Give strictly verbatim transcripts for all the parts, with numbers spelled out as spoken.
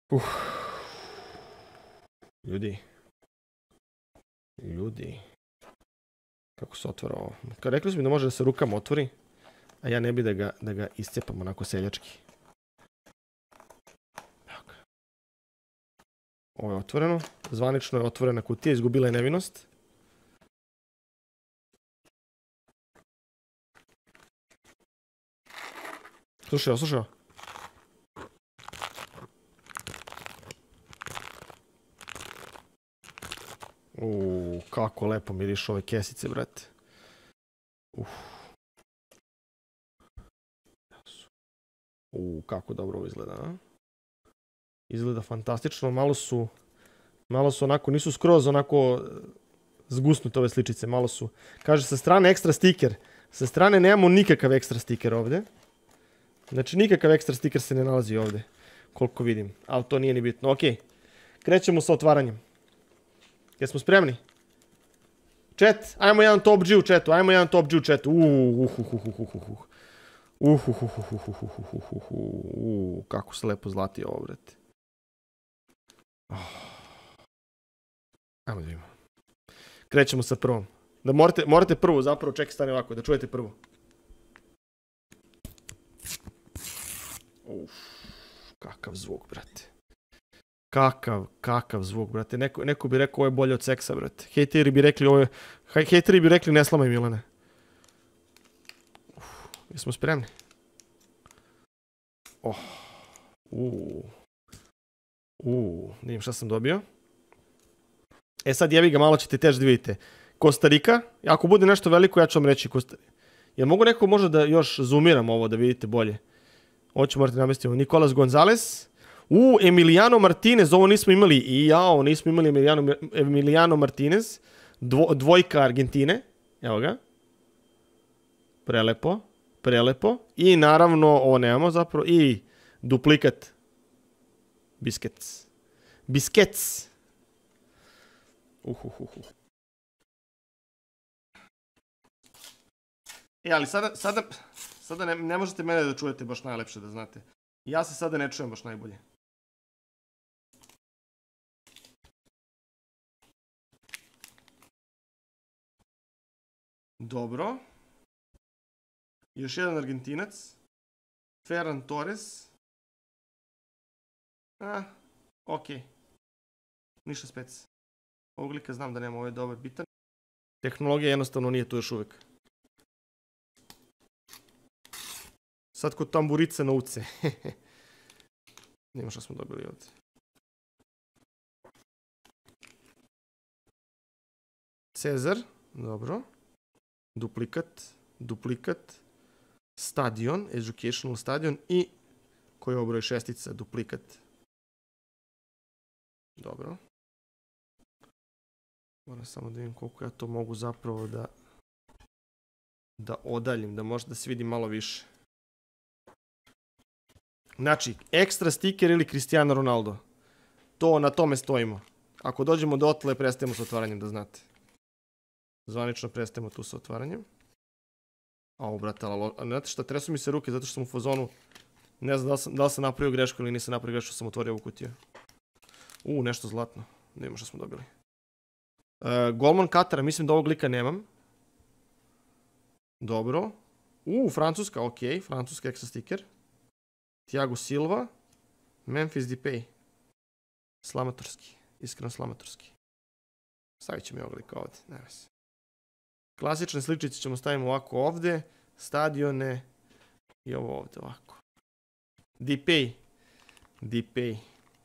Uf. Ljudi. Ljudi. Kako se otvara ovo? Kao rekli su mi da može da se rukama otvori, a ja ne bi da ga, da ga iscepam onako seljački. Ovo je otvoreno. Zvanično je otvorena kutija, izgubila je nevinost. Slušaj ovo, slušaj ovo. Uuu, kako lepo miriš ove kesice, brate. Uf. Uuu, kako dobro ovo izgleda, a? Izgleda fantastično, malo su, malo su onako, nisu skroz onako zgusnute ove sličice, malo su. Kaže, sa strane ekstra stiker. Sa strane nemamo nikakav ekstra stiker ovde. Znači, nikakav ekstra stiker se ne nalazi ovde, koliko vidim. Ali to nije ni bitno. Ok, krećemo sa otvaranjem. Jesmo spremni? Chat, ajmo jedan top G u chatu, ajmo jedan top G u chatu. Uuu, uh, uh, uh, uh, uh, uh. Uh, uh, uh, uh, uh, uh, uh, uh, uh, uh, kako se lepo zlati ovo, brate. Oh. Ajmo da vidimo. Krećemo sa prvom. Da morate, morate prvu, zapravo, čekaj, stane ovako, da čujete prvu. Uf, kakav zvuk, brate. Kakav, kakav zvuk, brate. Neko, neko bi rekao ovo je bolje od seksa, brate. Hejteri bi rekli ovo je... Hejteri bi rekli ne slamaj Milane. Uf, jesmo spremni? Oh. Uuu. Uuu, da vidim šta sam dobio. E sad jevi ga, malo ćete tež da vidite. Kostarika, ako bude nešto veliko ja ću vam reći Kostarika. Jel mogu neko možda da još zoomiram ovo da vidite bolje? Ovo ću morati namestiti. Nicolas Gonzalez. U, Emiliano Martinez, ovo nismo imali. I jao, nismo imali Emiliano, Emiliano Martinez. Dvo, dvojka Argentine. Evo ga. Prelepo. Prelepo. I naravno, ovo nemamo zapravo. I duplikat. Biskets. Biskets. Uh, uh, uh, uh. E, ali sada, sada, sada ne, ne možete mene da čujete baš najlepše, da znate. Ja se sada ne čujem baš najbolje. Dobro. Još jedan Argentinac. Ferran Torres. A, okej. Ništa spec. Ovog lika znam da nema, ovo je dobar bitan. Tehnologija jednostavno nije tu još uvek. Sad kod tamburice na uce. Nima šta smo dobili ovdje. Cezar, dobro. Duplikat, duplikat. Stadion, educational stadion i koji je ovo broj šestica, duplikat. Dobro. Moram samo da vidim koliko ja to mogu zapravo da da odaljim, da možda se vidi malo više. Znači, ekstra stiker ili Cristiano Ronaldo. To, na tome stojimo. Ako dođemo do otle, prestajemo sa otvaranjem, da znate. Zvanično prestajemo tu sa otvaranjem. A, ovo, brate, ali, znate šta, tresu mi se ruke zato što sam u fazonu. Ne znam da li sam, da li sam napravio grešku ili nisam napravio grešku što sam otvorio ovu kutiju. U, nešto zlatno. Ne vidimo što smo dobili. Uh, Golman Katara, mislim da ovog lika nemam. Dobro. U, Francuska, ok. Francuska ekstra stiker. Thiago Silva. Memphis Depay. Slamatorski. Iskreno slamatorski. Stavit ćemo i ovog lika ovdje. Ne vezi. Klasične sličice ćemo staviti ovako ovdje. Stadione. I ovo ovdje ovako. Depay. Depay.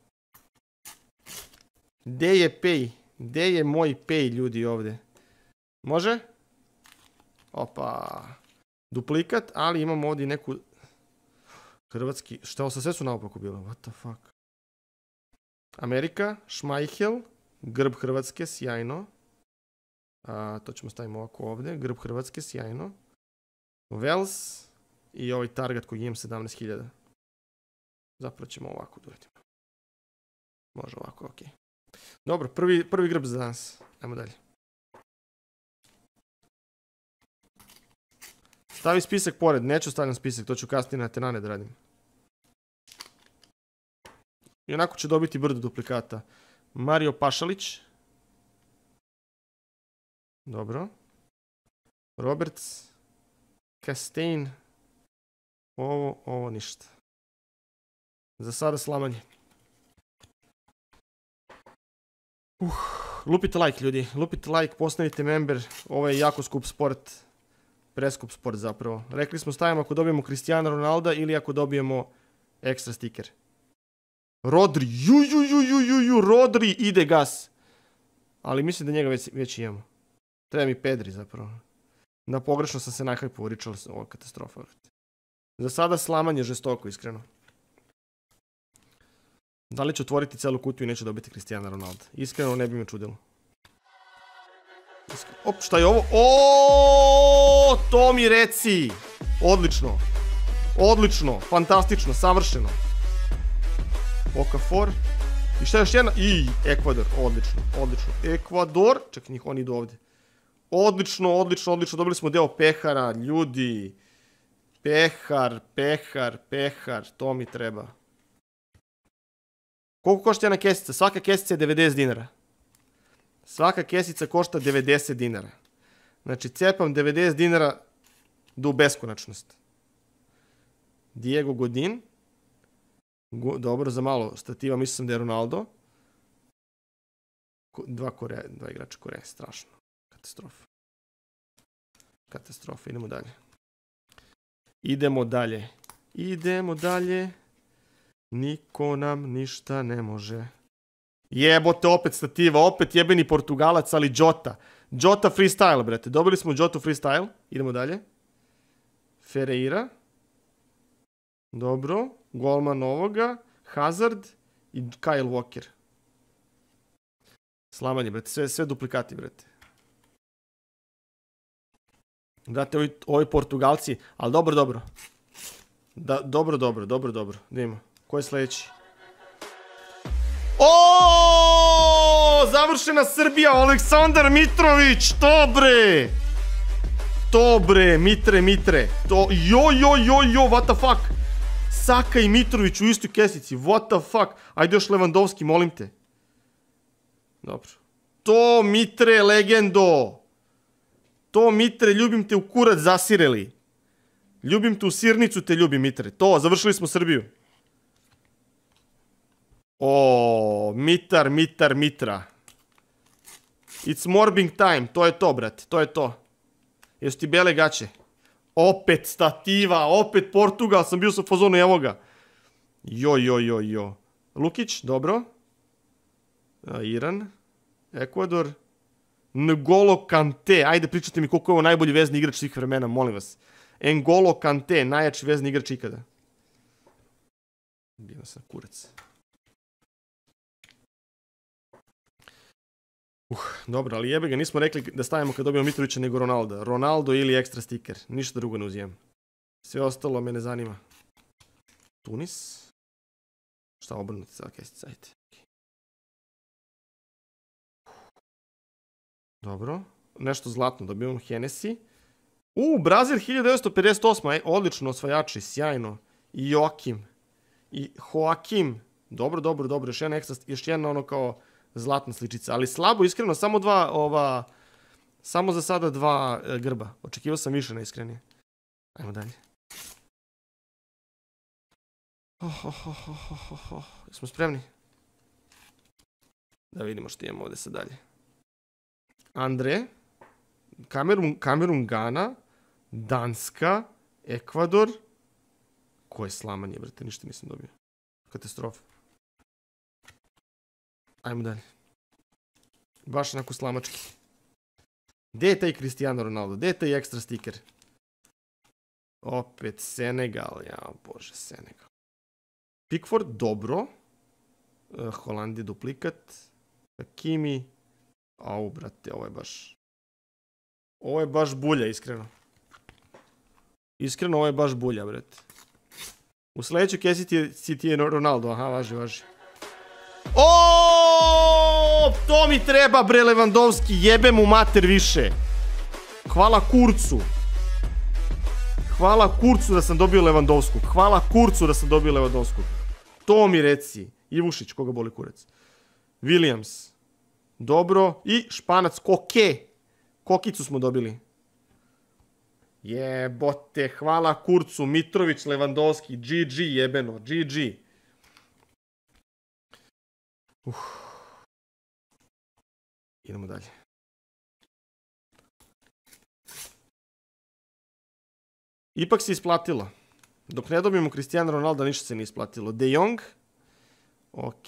Gde je Pay? Gde je moj Pay, ljudi, ovdje? Može? Opa. Duplikat, ali imamo ovdje neku... Hrvatski... Šta ovo sa sve su naopako bilo? What the fuck? Amerika, Schmeichel, grb Hrvatske, sjajno. A, to ćemo staviti ovako ovdje. Grb Hrvatske, sjajno. Wales i ovaj target koji imam sedamnaest hiljada. Zapravo ćemo ovako da uradimo. Može ovako, okej. Okay. Dobro, prvi, prvi grb za danas. Ajmo dalje. Stavi spisak pored, neću stavljam spisak, to ću kasnije na tenane da radim. I onako će dobiti brdo duplikata. Mario Pašalić. Dobro. Roberts. Castain. Ovo, ovo ništa. Za sada slamanje. Uh, lupite like, ljudi. Lupite like, postanite member. Ovo je jako skup sport. Preskup sport zapravo. Rekli smo stavimo ako dobijemo Cristiano Ronalda ili ako dobijemo ekstra stiker. Rodri. Ju, ju, ju, ju, ju, ju. Rodri ide gas. Ali mislim da njega već, već imamo. Treba mi Pedri zapravo. Da, pogrešno sam se najhajpo uričala se ova katastrofa. Za sada slamanje žestoko, iskreno. Da li će otvoriti celu kutiju i neće dobiti Cristiano Ronaldo? Iskreno ne bi me čudilo. Op, šta je ovo? O, to mi reci. Odlično. Odlično, fantastično, savršeno. Okafor. I šta je još jedna? I Ekvador, odlično, odlično. Ekvador, ček, njih oni idu ovdje. Odlično, odlično, odlično. Dobili smo deo pehara, ljudi. Pehar, pehar, pehar, to mi treba. Koliko košta jedna kesica? Svaka kesica je devedeset dinara. Svaka kesica košta devedeset dinara. Znači, cepam devedeset dinara do beskonačnost. Diego Godin. Go, dobro, za malo stativa, mislim da je Ronaldo. Ko, dva, Kore, dva igrača Koreje, strašno. Katastrofa. Katastrofa, idemo dalje. Idemo dalje. Idemo dalje. Niko nam ništa ne može. Jebote, opet stativa, opet jebeni Portugalac, ali Jota. Jota freestyle, brate. Dobili smo Jotu freestyle. Idemo dalje. Ferreira. Dobro. Golman ovoga. Hazard. I Kyle Walker. Slamanje, brate. Sve, sve duplikati, brate. Brate, ovi, ovi Portugalci. Ali dobro, dobro. Da, dobro, dobro, dobro, dobro. Idemo. Ko je sljedeći? O, završena Srbija, Aleksandar Mitrović, to bre. To bre, Mitre, Mitre. To, jo, jo, jo, jo, what the fuck. Saka i Mitrović u istoj kesici, what the fuck. Ajde još Lewandowski, molim te. Dobro. To, Mitre, legendo. To, Mitre, ljubim te u kurac zasireli. Ljubim te u sirnicu, te ljubim, Mitre. To, završili smo Srbiju. O, Mitar, Mitar, Mitra. It's morbing time. To je to, brate. To je to. Jesu ti bele gaće? Opet stativa, opet Portugal. Sam bio sa fazonu, evo ga. Jo, jo, jo, jo. Lukić, dobro. Iran. Ekvador. N'Golo Kante. Ajde, pričajte mi koliko je ovo najbolji vezni igrač svih vremena, molim vas. N'Golo Kante, najjači vezni igrač ikada. Bio sam kurac. Uh, dobro, ali jebe ga, nismo rekli da stavimo kad dobijemo Mitrovića nego Ronaldo. Ronaldo ili ekstra stiker. Ništa drugo ne uzimam. Sve ostalo me ne zanima. Tunis. Šta obrnuti sada kesica, ajde. Dobro. Nešto zlatno, dobijemo Hennessy. U, Brazil hiljadu devetsto pedeset osam. Aj, odlično, osvajači, sjajno. I Joakim. I Joakim. Dobro, dobro, dobro. Još jedna ekstra, još jedna ono kao zlatna sličica. Ali slabo, iskreno, samo dva, ova... Samo za sada dva e, grba. Očekivao sam više neiskrenije. Ajmo dalje. Oh, oh, oh, oh, oh, oh. Smo spremni? Da vidimo što imamo ovdje sad dalje. Andre. Kamerun, Kamerun, Gana. Danska. Ekvador. Koje slamanje, brate, ništa nisam dobio. Katastrofa. Ajmo dalje. Baš onako slamački. Gdje je taj Cristiano Ronaldo? Gdje je taj ekstra stiker? Opet Senegal. Ja, bože, Senegal. Pickford, dobro. Uh, Holandija, duplikat. Hakimi. Au, brate, ovo je baš... Ovo je baš bulja, iskreno. Iskreno, ovo je baš bulja, brate. U sljedećoj kesi ti je Ronaldo. Aha, važi, važi. O, to mi treba, bre, Lewandowski. Jebe mu mater više. Hvala Kurcu. Hvala Kurcu da sam dobio Lewandowsku. Hvala Kurcu da sam dobio Lewandowsku. To mi reci. Ivušić, koga boli kurac. Williams. Dobro. I Španac Koke. Kokicu smo dobili. Jebote, hvala Kurcu. Mitrović, Levandovski. G G jebeno. G G. Uf. Idemo dalje. Ipak se isplatilo. Dok ne dobijemo Cristiano Ronaldo, ništa se nije isplatilo. De Jong. Ok.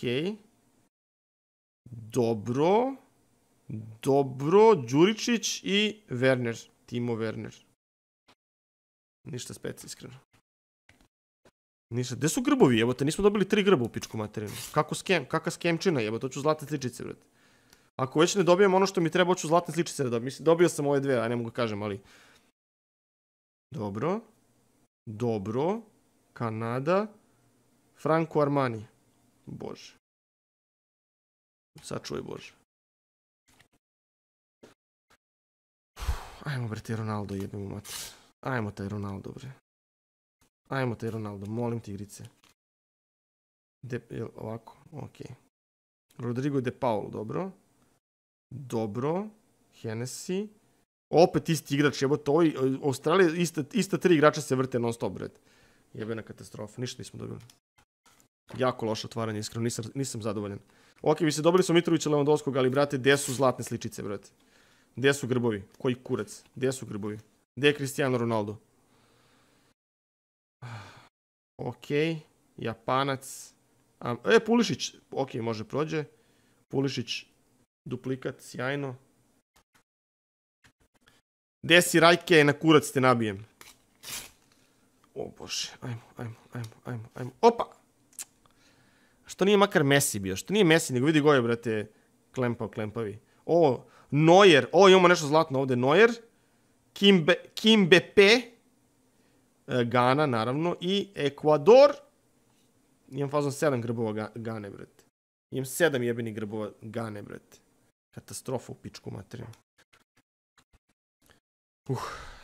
Dobro. Dobro. Đuričić i Werner. Timo Werner. Ništa speci, iskreno. Ništa. Gde su grbovi? Evo te, nismo dobili tri grba u pičku materinu. Kako skem? Kaka skemčina? Evo, to ću zlatne sličice, vred. Ako već ne dobijem ono što mi treba, hoću zlatne sličice da dobijem. Mislim, dobio sam ove dve, a ne mogu kažem, ali... Dobro. Dobro. Kanada. Franco Armani. Bože. Sačuvaj Bože. Ajmo bre ti Ronaldo, jebemo mater. Ajmo taj Ronaldo bre. Ajmo taj Ronaldo, molim ti igrice. De, jel, ovako, ok. Rodrigo De Paul, dobro. Dobro. Hennessy. Opet isti igrač, jebote, ovo Australija, ista, ista tri igrača se vrte non stop, bret. Jebena katastrofa, ništa nismo dobili. Jako loše otvaranje, iskreno, nisam, nisam zadovoljan. Ok, vi se dobili su Mitrovića Lewandowskog, ali, brate, gde su zlatne sličice, brate? Gde su grbovi? Koji kurac? Gde su grbovi? Gde je Cristiano Ronaldo? Ok, Japanac. A, e, Pulišić, ok, može prođe. Pulišić, duplikat, sjajno. Gde si Rajke, na kurac te nabijem. O bože, ajmo, ajmo, ajmo, ajmo, ajmo. Opa! Što nije makar Messi bio? Što nije Messi, nego vidi goje, brate, klempav, klempavi. O, Neuer, o, imamo nešto zlatno ovde, Neuer. Kimbe, Kimbepe. Gana, naravno. I Ekvador. Imam fazon sedam grbova Gane, brate. Imam sedam jebenih grbova Gane, brate. Katastrofa u pičku materiju. Uh.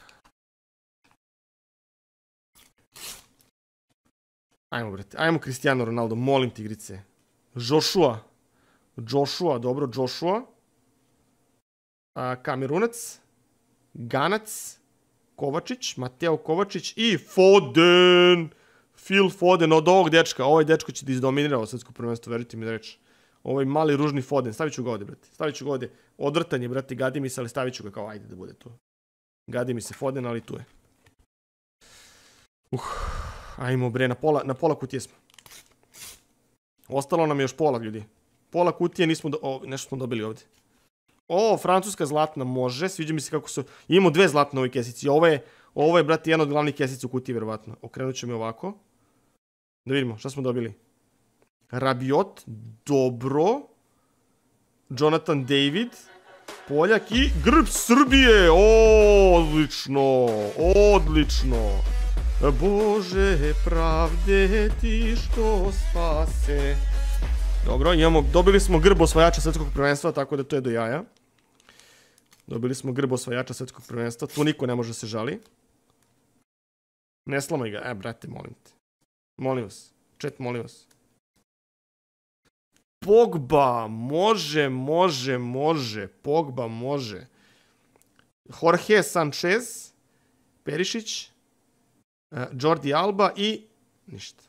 Ajmo, brate. Ajmo Cristiano Ronaldo, molim ti igrice. Joshua. Joshua, dobro, Joshua. A, Kamerunac. Ganac. Kovačić, Mateo Kovačić i Foden. Phil Foden od ovog dečka. Ovaj dečko će da izdominira ovo svetsko prvenstvo, verujte mi da reći. Ovaj mali ružni Foden. Stavit ću ga ovde, brate. Stavit ću ga ovde. Odvrtanje, brate, gadi mi se, ali stavit ću ga kao ajde da bude tu. Gadi mi se Foden, ali tu je. Uh, ajmo bre, na pola, na pola kutije smo. Ostalo nam je još pola, ljudi. Pola kutije nismo, do... o, nešto smo dobili ovde. O, francuska zlatna može, sviđa mi se kako su... Imamo dve zlatne u ovoj kesici. Ovo je, ovo je, brate, jedna od glavnih kesica u kutiji, verovatno. Okrenut ću mi ovako. Da vidimo, šta smo dobili? Rabiot, dobro. Jonathan David. Poljak i grb Srbije. O, odlično, odlično. Bože pravde ti što spase. Dobro, imamo, dobili smo grb osvajača svetskog prvenstva, tako da to je do jaja. Dobili smo grb osvajača svetskog prvenstva, tu niko ne može se žali. Ne slamaj ga, e, brate, molim te. Molim vas, chat, molim vas. Pogba, može, može, može, Pogba, može. Jorge Sanchez, Perišić, Jordi Alba i ništa.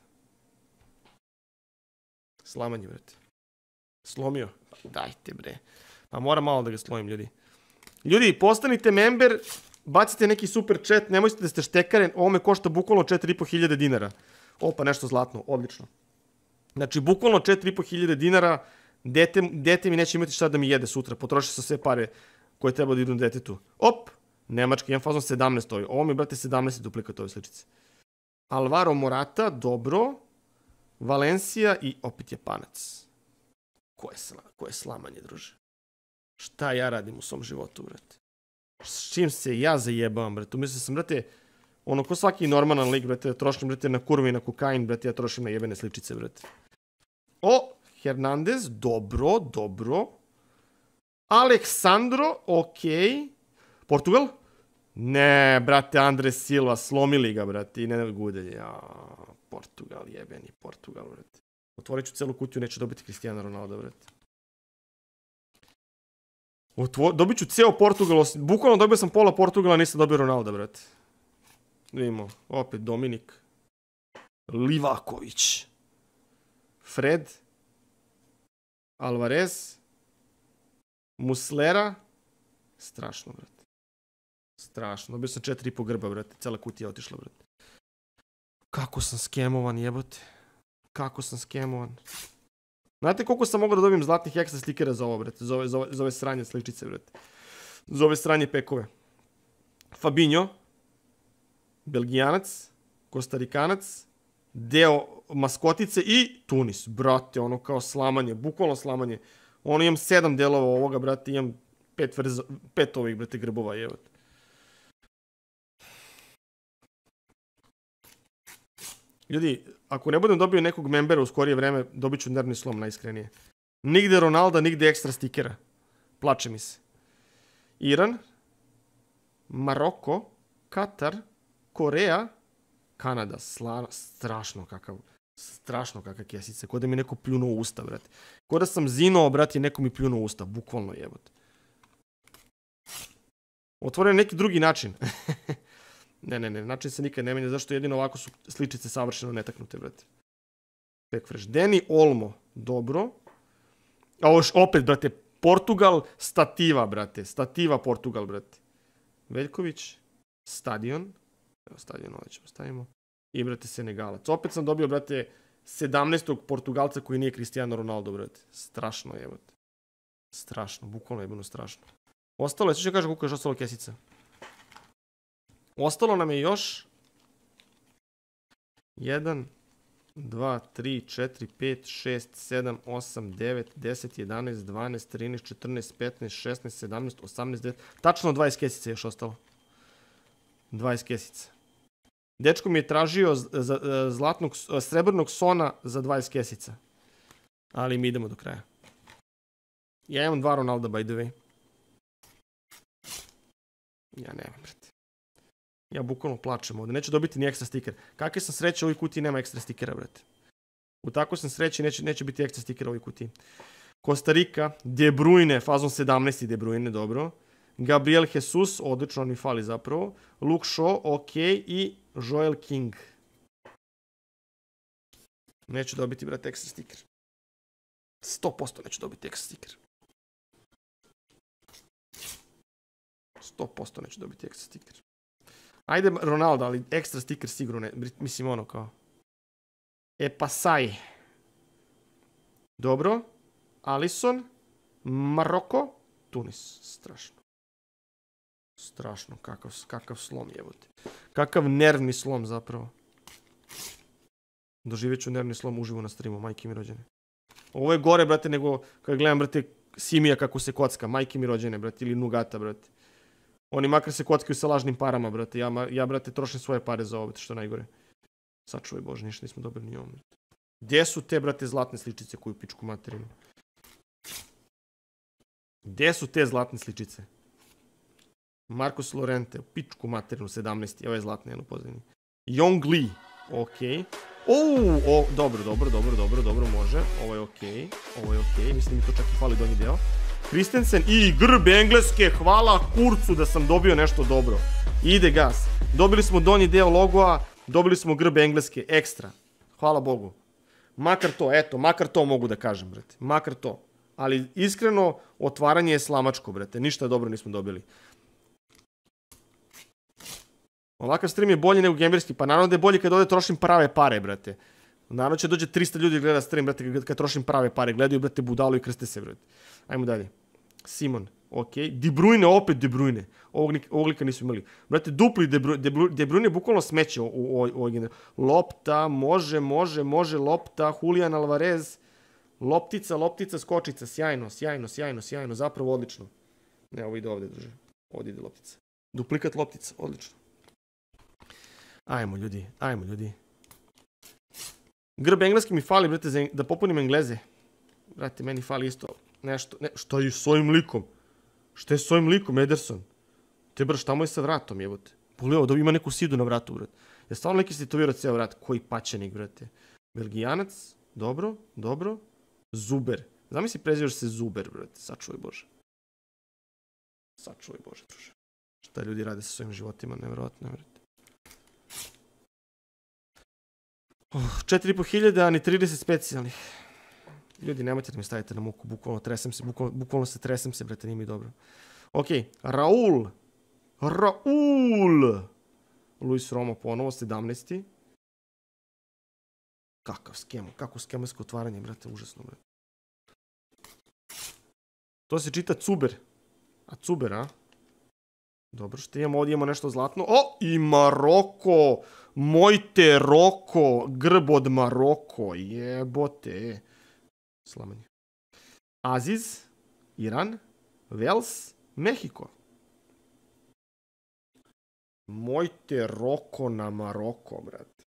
Slamanje, brate. Slomio. Dajte, bre. Pa moram malo da ga slomim, ljudi. Ljudi, postanite member, bacite neki super chat, nemojte da ste štekare, ovo me košta bukvalno četiri i po hiljade dinara. O, pa nešto zlatno, odlično. Znači, bukvalno četiri i po hiljade dinara, dete, dete mi neće imati šta da mi jede sutra, potroši sa sve pare koje treba da idu na detetu. Op, Nemačka, imam fazon sedamnaest ovaj. Ovo mi, brate, sedamnaest duplikat ove sličice. Alvaro Morata, dobro. Valencija i opet Japanac. Ko je, sla, ko je slamanje, druže? Šta ja radim u svom životu, brate? S čim se ja zajebavam, brate? Mislim sam, brate, ono ko svaki normalan lik, brate, trošim, brate, na kurve i na kokain, brate, ja trošim na jebene sličice, brate. O, Hernandez, dobro, dobro. Aleksandro, okej. Portugal? Ne, brate, Andres Silva, slomili ga, brate, i ne gudelje. Ja, Portugal, jebeni Portugal, brate. Otvorit ću celu kutiju, neću dobiti Cristiano Ronaldo, brate. Otvo... Dobit ću ceo Portugal, bukvalno dobio sam pola Portugala, nisam dobio Ronalda, brate. Vidimo, opet Dominik. Livaković. Fred. Alvarez. Muslera. Strašno, brate. Strašno. Dobio sam četiri i po grba, brate. Cela kutija otišla, brate. Kako sam skemovan, jebote. Kako sam skemovan. Znate koliko sam mogao da dobijem zlatnih ekstra stikera za ovo, brate? Za ove, za ove, za ove sranje sličice, brate. Za ove sranje pekove. Fabinho. Belgijanac. Kostarikanac. Deo maskotice i Tunis. Brate, ono kao slamanje. Bukvalno slamanje. Ono imam sedam delova ovoga, brate. Imam pet, vrzo, pet ovih, brate, grbova, jebote. Ljudi, ako ne budem dobio nekog membera u skorije vreme, dobit ću nervni slom najiskrenije. Nigde Ronalda, nigde ekstra stikera. Plače mi se. Iran, Maroko, Katar, Koreja, Kanada. Sla... Strašno kakav, strašno kakav kesice. Ko da mi neko pljunuo u usta, brate. Ko da sam zinuo, brate, i neko mi pljunuo u usta. Bukvalno, jebote. Otvoren neki drugi način. Ne, ne, ne, način se nikad ne menja, zašto jedino ovako su sličice savršeno netaknute, brate. Backfresh. Deni Olmo, dobro. A ovo opet, brate, Portugal, stativa, brate. Stativa Portugal, brate. Veljković, Stadion. Evo, Stadion, ovdje ćemo stavimo. I, brate, Senegalac. Opet sam dobio, brate, sedamnaestog Portugalca koji nije Cristiano Ronaldo, brate. Strašno, jebote. Strašno, bukvalno jebeno strašno. Ostalo je, sve ću kažem koliko je još ostalo kesica. Ostalo nam je još jedan, dva, tri, četiri, pet, šest, sedam, osam, devet, deset, jedanaest, dvanaest, trinaest, četrnaest, petnaest, šesnaest, sedamnaest, osamnaest, devet. Tačno dvadeset kesica je još ostalo. dvadeset kesica. Dečko mi je tražio za zlatnog, srebrnog sona za dvadeset kesica. Ali mi idemo do kraja. Ja imam dva Ronalda, by the way. Ja nemam, brate. Ja bukvalno plačem ovdje. Neću dobiti ni ekstra stiker. Kakve sam sreće, u ovoj kutiji nema ekstra stikera, brate. U tako sam sreći, neće, neće biti ekstra stikera u ovoj kutiji. Kostarika, De Bruyne, fazon sedamnaest De Bruyne, dobro. Gabriel Jesus, odlično, on mi fali zapravo. Luke Shaw, ok. I Joel King. Neću dobiti, brate, ekstra stiker. sto posto neću dobiti ekstra stiker. sto posto neću dobiti ekstra stiker. Ajde Ronaldo, ali ekstra stiker sigurno ne. Mislim ono kao. E pa saj. Dobro. Alisson. Maroko. Tunis. Strašno. Strašno. Kakav, kakav slom jebote. Kakav nervni slom zapravo. Doživjet ću nervni slom uživo na streamu. Majke mi rođene. Ovo je gore, brate, nego kad gledam, brate, Simija kako se kocka. Majke mi rođene, brate. Ili Nugata, brate. Oni makar se kockaju sa lažnim parama, brate. Ja, ja brate, trošim svoje pare za ovo, što je najgore. Sačuvaj Bože, ništa nismo dobili ni ovom, brate. Gdje su te, brate, zlatne sličice koju pičku materinu? Gdje su te zlatne sličice? Marcos Llorente, pičku materinu, sedamnaest. Evo je zlatne, jedno pozivni. Yong Lee, okej. O, o, dobro, dobro, dobro, dobro, dobro, može. Ovo je okej, ovo je okej. Mislim mi to čak i fali donji deo. Christensen i grb engleske, hvala kurcu da sam dobio nešto dobro. Ide gas. Dobili smo donji deo logoa, dobili smo grb engleske, ekstra. Hvala Bogu. Makar to, eto, makar to mogu da kažem, brate. Makar to. Ali iskreno, otvaranje je slamačko, brate. Ništa dobro nismo dobili. Ovakav stream je bolji nego gamerski, pa naravno da je bolji kad ovdje trošim prave pare, brate. Naravno će dođe trista ljudi gleda stream, brate, kad trošim prave pare. Gledaju, brate, budalu i krste se, brate. Ajmo dalje. Simon, ok. De Bruyne, opet De Bruyne. Ovog, ovog lika nisu imali. Brate, dupli De Bruyne. De Bruyne, De Bruyne je bukvalno smeće u, u, u ovoj generaciji. Lopta, može, može, može, lopta. Julian Alvarez. Loptica, loptica, skočica. Sjajno, sjajno, sjajno, sjajno. Zapravo odlično. Ne, ovo ide ovdje, drže. Ovdje ide loptica. Duplikat loptica, odlično. Ajmo, ljudi, ajmo, ljudi. Grb engleski mi fali, brate, da popunim Engleze. Brate, meni fali isto nešto. Ne, šta je s ovim likom? Šta je s ovim likom, Ederson? Te bro, šta mu je sa vratom, jebote? Pogledaj ovo, da ima neku sidu na vratu, brate. Ja stvarno neki si to vjerao ceo vrat. Koji paćenik, brate. Belgijanac, dobro, dobro. Zuber. Zamisli prezivaš se Zuber, brate. Sačuvaj Bože. Sačuvaj Bože, druže. Šta ljudi rade sa svojim životima, nevjerojatno, nevjerojatno. Oh, četiri i po hiljada, ni trideset specijalnih. Ljudi, nemojte da mi stavite na muku, bukvalno tresem se, bukvalno, bukvalno se tresem se, brate, nije mi dobro. Ok, Raul. Raul. Luis Romo ponovo, sedamnaesti. Kakav skem, kako skemersko otvaranje, brate, užasno, brate. To se čita Cuber. A Cuber, a? Dobro, što imamo ovdje, imamo nešto zlatno. O, i Maroko! Mojte Roko! Grb od Maroko, jebote. Slamanje. Aziz, Iran, Vels, Mehiko. Mojte Roko na Maroko, brate.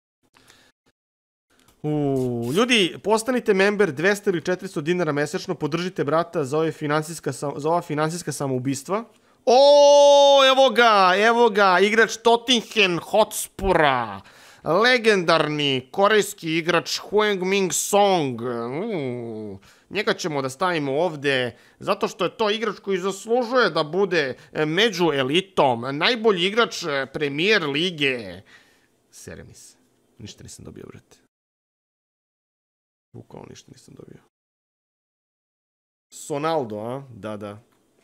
U, ljudi, postanite member dvesta ili četiristo dinara mesečno, podržite brata za ove finansijska, za ova finansijska samoubistva. O, evo ga, evo ga, igrač Tottenham Hotspura, legendarni korejski igrač Heung-min Song. U, njega ćemo da stavimo ovde, zato što je to igrač koji zaslužuje da bude među elitom, najbolji igrač Premier lige. Sere mi se, ništa nisam dobio, brate. Bukvalno ništa nisam dobio. Sonaldo, a? Da, da.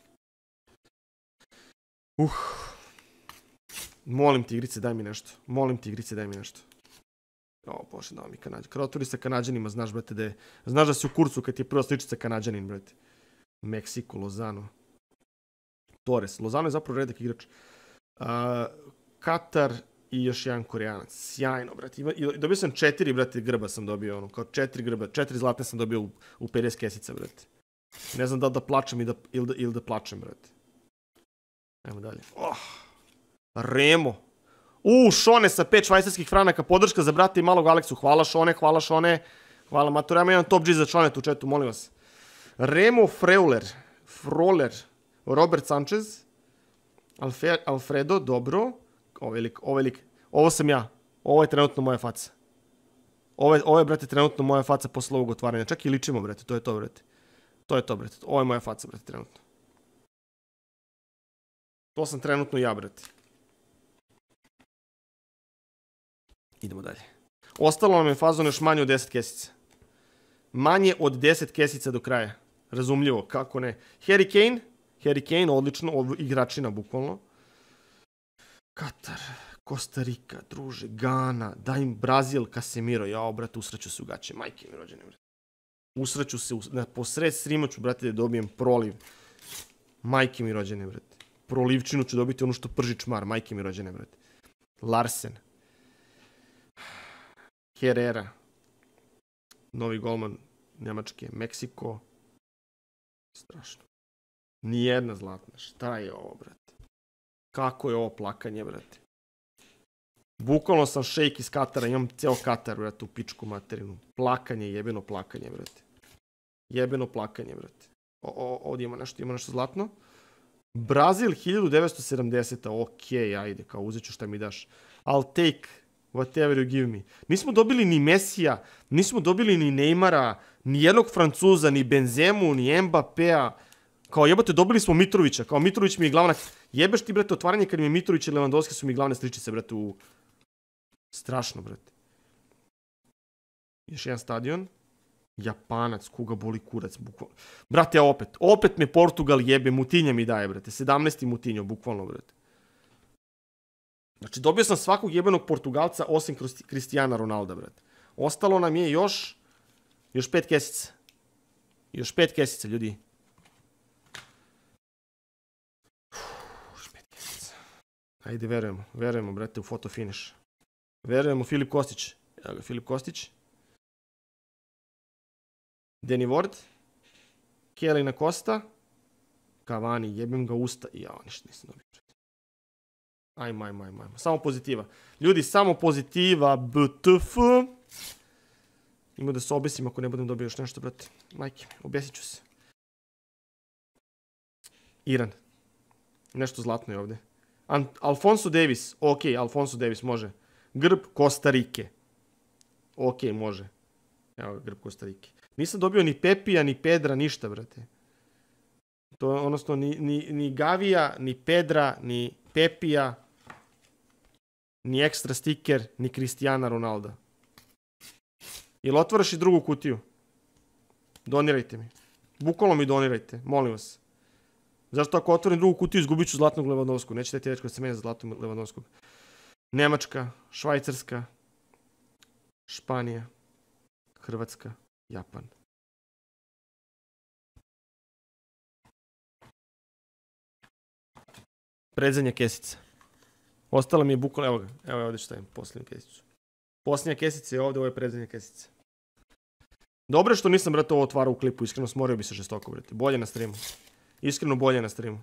Uh. Molim ti, igrice, daj mi nešto. Molim ti, igrice, daj mi nešto. O, Bože, dao mi Kanadjan. Kreaturi sa Kanadjanima, znaš, brate, da je... Znaš da si u kurcu kad ti je prva sličica Kanadjanin, brate. Meksiko, Lozano. Torres. Lozano je zapravo redak igrač. Uh, Katar i još jedan Koreanac. Sjajno, brate. I dobio sam četiri, brate, grba sam dobio, ono, kao četiri grba. Četiri zlatne sam dobio u, u pedeset kesica, brate. Ne znam da li da plačem i da, ili, da, ili da plačem, brate. Ajmo dalje. Oh. Remo. U, Šone sa pet švajcarskih franaka. Podrška za brata i malog Aleksu. Hvala Šone, hvala Šone. Hvala Matur. Ajmo jedan top G za Šone tu četu, molim vas. Remo Freuler. Froler. Robert Sanchez. Alfe, Alfredo, dobro. Ovo je lik, ovo je lik. Ovo sam ja. Ovo je trenutno moja faca. Ovo je, ovo je, brate, trenutno moja faca posle ovog otvaranja. Čak i ličimo, brate. To je to, brate. To je to, brate. Ovo je moja faca, brate, trenutno. To sam trenutno ja, brate. Idemo dalje. Ostalo nam je fazon još manje od deset kesica. Manje od deset kesica do kraja. Razumljivo, kako ne. Harry Kane. Harry Kane, odlično. Od igračina, bukvalno. Katar, Costa Rica, druže, Gana, daj im Brazil, Casemiro. Jao, brate, usreću se u gaće. Majke mi rođene, brate. Usreću se, na posred streama ću, brate, da dobijem proliv. Majke mi rođene, brate. Prolivčinu ću dobiti ono što prži čmar. Majke mi rođene, brate. Larsen. Herrera. Novi golman Njemačke. Meksiko. Strašno. Nijedna zlatna. Šta je ovo, brate? Kako je ovo plakanje, brate? Bukvalno sam šejk iz Katara. Imam ceo Katar, brate, u pičku materinu. Plakanje, jebeno plakanje, brate. Jebeno plakanje, brate. O, o, ovdje ima nešto, ima nešto zlatno. Brazil hiljadu devetsto sedamdeseta. Ok, ajde, kao uzet ću šta mi daš. I'll take whatever you give me. Nismo dobili ni Mesija, nismo dobili ni Neymara, ni jednog Francuza, ni Benzemu, ni Mbappéa. Kao jebate, dobili smo Mitrovića. Kao Mitrović mi je glavna... Jebeš ti, brate, otvaranje kad mi je Mitrović i Lewandowski su mi glavne sličice, brate, u... Strašno, brate. Još jedan stadion. Japanac, koga boli kurac, bukvalno. Brate, opet, opet me Portugal jebe, Mutinja mi daje, brate. sedamnaesti Mutinjo, bukvalno, brate. Znači, dobio sam svakog jebenog Portugalca osim Cristiana Ronalda, brate. Ostalo nam je još... Još pet kesica. Još pet kesica, ljudi. Još pet kesica. Ajde, verujemo, verujemo, brate, u photo finish. Verujemo, Filip Kostić. Evo ga, Filip Kostić. Danny Ward. Kelly Costa. Cavani, jebim ga usta. Ja, ništa nisam dobio. Ajmo, ajmo, ajmo, ajmo. Samo pozitiva. Ljudi, samo pozitiva. B T F. Ima da se obesim ako ne budem dobio još nešto, brate. Majke, obesit ću se. Iran. Nešto zlatno je ovde. An Alfonso Davis. Ok, Alfonso Davis, može. Grb Costa Rike. Ok, može. Evo grb Kostarike. Nisam dobio ni Pepija, ni Pedra, ništa, brate. To, odnosno, ni, ni, ni Gavija, ni Pedra, ni Pepija, ni ekstra stiker, ni Cristiana Ronalda. Jel otvaraš i drugu kutiju? Donirajte mi. Bukvalno mi donirajte, molim vas. Zašto ako otvorim drugu kutiju, izgubit ću zlatnog Lewandowskog. Nećete ti reći kada se meni za zlatnog Lewandowskog. Nemačka, Švajcarska, Španija, Hrvatska, Japan. Predzadnja kesica. Ostala mi je bukvalno, evo ga, evo je ovdje što stavim posljednju kesicu. Posljednja kesica je ovdje, ovo je predzadnja kesica. Dobro je što nisam, brate, ovo otvarao u klipu, iskreno smorio bi se žestoko, brate. Bolje na streamu. Iskreno bolje na streamu.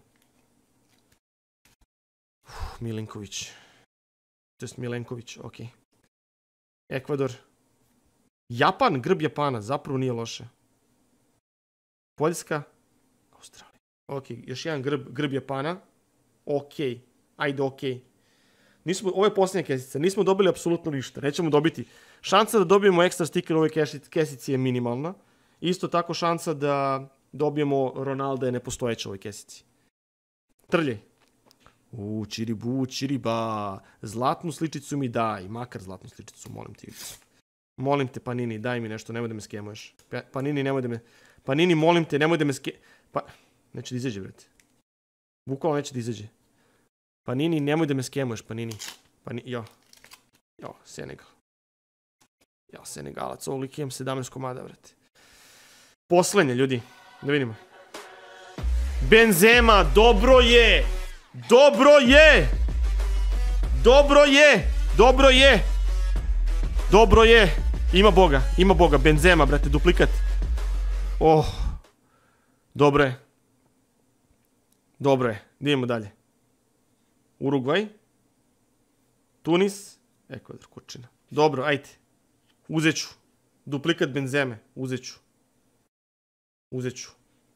Uf, Milinković. Just Milenković, ok. Ekvador. Japan, grb Japana, zapravo nije loše. Poljska. Australija. Ok, još jedan grb, grb Japana. Ok, ajde ok. Nismo, ovo je posljednja kesica, nismo dobili apsolutno ništa, nećemo dobiti. Šansa da dobijemo ekstra stiker u ovoj kesici je minimalna. Isto tako šansa da dobijemo Ronalda je nepostojeća u ovoj kesici. Trljej. U, čiribu, čiriba. Zlatnu sličicu mi daj, makar zlatnu sličicu, molim ti. Molim te, Panini, daj mi nešto, nemoj da me skemuješ. Panini, nemoj da me... Panini, molim te, nemoj da me ske... Pa... Neće da izađe, brate. Bukvalno neće da izađe. Panini, nemoj da me skemuješ, Panini. Panini, jo. Jo, Senegal. Jo, Senegalac, ovo lik imam sedamnaest komada, brate. Poslednje, ljudi. Da vidimo. Benzema, dobro je! Dobro je! Dobro je! Dobro je! Dobro je! Ima Boga, ima Boga. Benzema, brate, duplikat. Oh. Dobro je. Dobro je. Idemo dalje. Urugvaj. Tunis. Ekvador, kurčina. Dobro, ajde. Uzet ću. Duplikat Benzeme. Uzet ću. Uzet ću.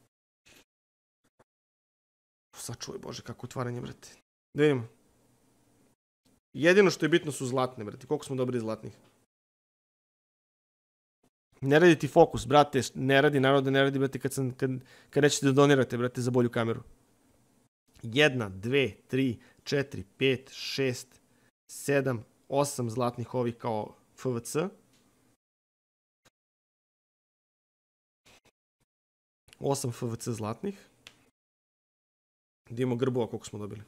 Sačuvaj, Bože, kako otvaranje, brate. Da vidimo. Jedino što je bitno su zlatne, brate. Koliko smo dobri zlatnih. Ne radi ti fokus, brate. Ne radi, naravno da ne radi, brate, kad, sam, kad, kad nećete da donirate, brate, za bolju kameru. Jedna, dve, tri, četiri, pet, šest, sedam, osam zlatnih ovih kao F V C. Osam F V C zlatnih. Da imamo grbova koliko smo dobili.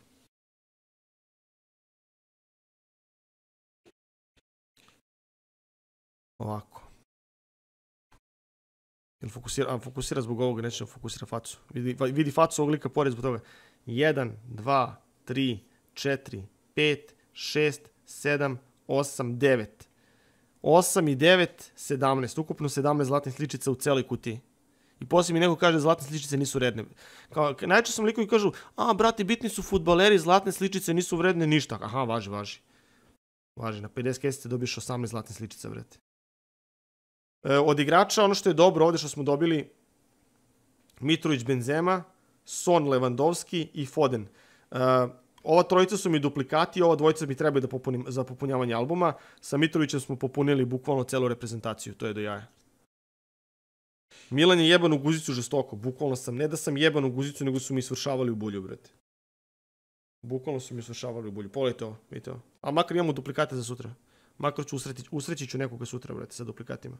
Ovako. Fokusira, a, fokusira zbog ovoga, neće da fokusira facu. Vidi, vidi facu ovog lika pored zbog toga. jedan, dva, tri, četiri, pet, šest, sedam, osam, devet. osam i devet, sedamnaest. Ukupno sedamnaest zlatnih sličica u celoj kutiji. I poslije mi neko kaže zlatne sličice nisu vredne. Kao, najčešće sam likovi kažu, a brati, bitni su fudbaleri, zlatne sličice nisu vredne ništa. Aha, važi, važi. Važi, na pedeset kesice dobiješ osamnaest zlatne sličice, vrete. E, od igrača, ono što je dobro ovdje što smo dobili, Mitrović, Benzema, Son, Lewandowski i Foden. E, ova trojica su mi duplikati, ova dvojica mi treba da popunim, za popunjavanje albuma. Sa Mitrovićem smo popunili bukvalno celu reprezentaciju, to je do jaja. Milan je jeban u guzicu žestoko, bukvalno sam, ne da sam jeban u guzicu, nego su mi svršavali u bulju, brate. Bukvalno su mi svršavali u bulju, pogledajte ovo, vidite ovo. A makar imamo duplikate za sutra. Makar ću usreći, usreći ću nekoga sutra, brate, sa duplikatima.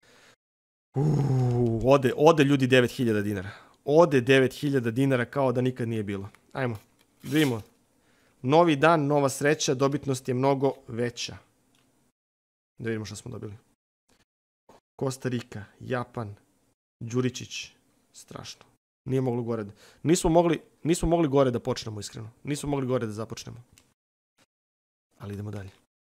Uuu, ode, ode ljudi devet hiljada dinara. Ode devet hiljada dinara kao da nikad nije bilo. Ajmo, vidimo. Novi dan, nova sreća, dobitnost je mnogo veća. Da vidimo što smo dobili. Kostarika, Japan, Đuričić, strašno. Nije moglo gore. Nismo mogli, nismo mogli gore da počnemo, iskreno. Nismo mogli gore da započnemo. Ali idemo dalje.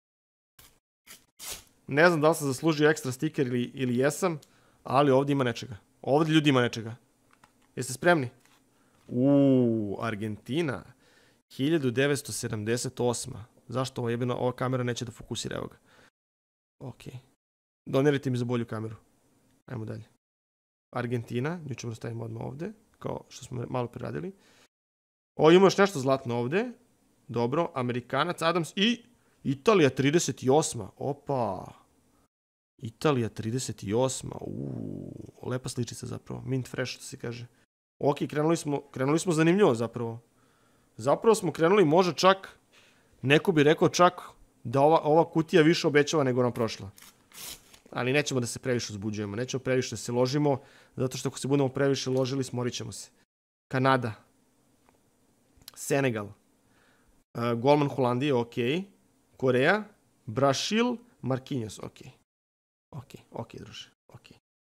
Ne znam da li sam zaslužio ekstra stiker ili, ili jesam, ali ovdje ima nečega. Ovdje ljudi ima nečega. Jeste spremni? Uuu, Argentina. hiljadu devetsto sedamdeset osma. Zašto ova jebina, ova kamera neće da fokusira, evo ga. Okej. Okay. Donirajte mi za bolju kameru. Ajmo dalje. Argentina, nju ćemo staviti odmah ovdje, kao što smo malo preradili. O, ima još nešto zlatno ovdje. Dobro, Amerikanac, Adams i Italija trideset osma. Opa. Italija trideset osma. Uuu, lepa sličica zapravo. Mint fresh, što se kaže. Ok, krenuli smo, krenuli smo zanimljivo zapravo. Zapravo smo krenuli možda čak, neko bi rekao čak da ova, ova kutija više obećava nego ona prošla. Ali nećemo da se previše uzbuđujemo, nećemo previše da se ložimo, zato što ako se budemo previše ložili, smorit ćemo se. Kanada. Senegal. Uh, golman Holandije, ok. Koreja. Brašil. Marquinhos, ok. Ok, ok, druže, ok.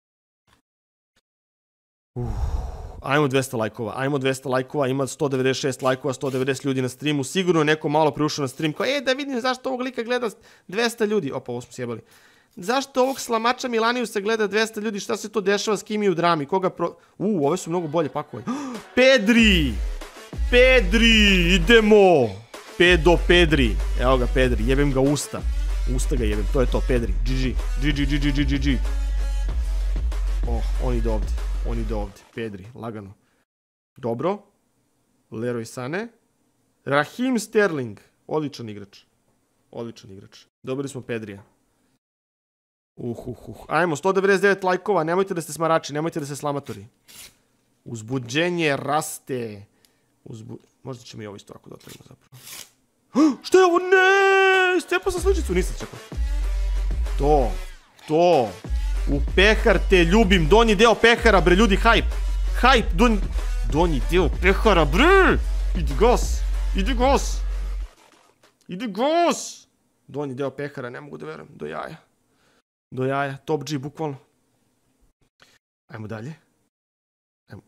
Uf, ajmo dvesta lajkova, ajmo dvesta lajkova, ima sto devedeset šest lajkova, sto devedeset ljudi na streamu, sigurno je neko malo preušao na stream, kao, e, da vidim zašto ovog lika gleda dvesta ljudi, opa, ovo smo sjebali. Zašto ovog slamača Milaniusa gleda dvesta ljudi, šta se to dešava, s kim je u drami, koga pro... Uuu, ove su mnogo bolje pakovanje. Pedri! Pedri, idemo! Pedo Pedri, evo ga Pedri, jebem ga usta. Usta ga jebem, to je to, Pedri, G G, G G, G G, G G, G G. Oh, on ide ovdje, on ide ovdje, Pedri, lagano. Dobro, Leroy Sané, Raheem Sterling, odličan igrač, odličan igrač. Dobili smo Pedrija. Uh, uh, uh, ajmo, sto devedeset devet lajkova, nemojte da ste smarači, nemojte da ste slamatori. Uzbuđenje raste. Uzbu... Možda ćemo i ovo isto ovako da otvorimo zapravo. Što je ovo? Ne! Scepao sam sličicu, nisam čekao. To, to. U pehar te ljubim, donji deo pehara, bre, ljudi, hype. Hype, donji... Donji deo pehara, bre! Idi gas, idi gas. Idi gas. Donji deo pehara, ne mogu da verujem, do jaja. Do jaja, top G, bukvalno. Ajmo dalje. Ajmo.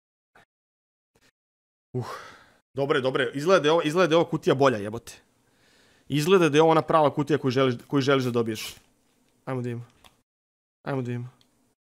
Uh. Dobre, dobre, izgleda da je ovo, izgleda da je ovo kutija bolja, jebote. Izgleda da je ovo ona prava kutija koju želiš, koju želiš da dobiješ. Ajmo da imamo. Ajmo da imamo.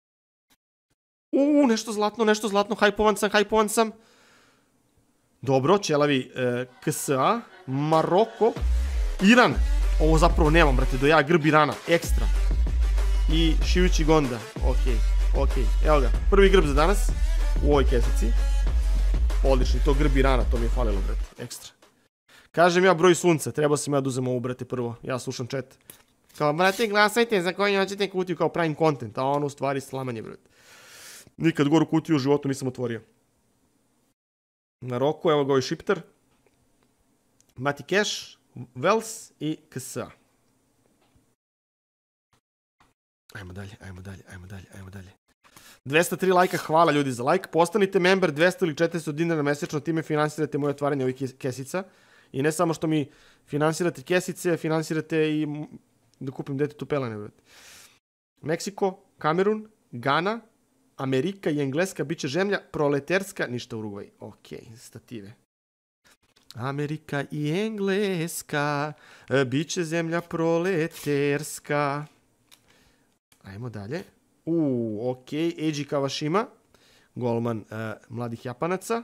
Uuu, nešto zlatno, nešto zlatno, hajpovan sam, hajpovan sam. Dobro, ćelavi e, K S A, Maroko, Iran. Ovo zapravo nemam, brate, do ja grb Irana, ekstra. I Šivići Gonda, okej, okay, okej, okay. Evo ga, prvi grb za danas u ovoj kesici. Odlični, to grb Irana, to mi je falilo, brate, ekstra. Kažem ja broj sunca, treba sam ja da uzem ovu, brate, prvo, ja slušam chat. Kao, brate, glasajte za koji hoćete kutiju kao prime content, a ono u stvari slamanje, brate. Nikad goru kutiju u životu nisam otvorio. Maroko, evo ga ovaj šipter. Mati Cash, Vels i K S A. Ajmo dalje, ajmo dalje, ajmo dalje, ajmo dalje. dvesta tri lajka, hvala ljudi za lajk. Postanite member, dvesta ili četiristo dinara mesečno, time finansirate moje otvaranje ovih kesica. I ne samo što mi finansirate kesice, finansirate i da kupim detetu pelene. Meksiko, Kamerun, Gana, Amerika i Engleska bit će zemlja proleterska, ništa Urugvaj. Ok, stative. Amerika i Engleska bit će zemlja proleterska. Ajmo dalje. Uuu, ok, Eiji Kawashima, golman uh, mladih Japanaca.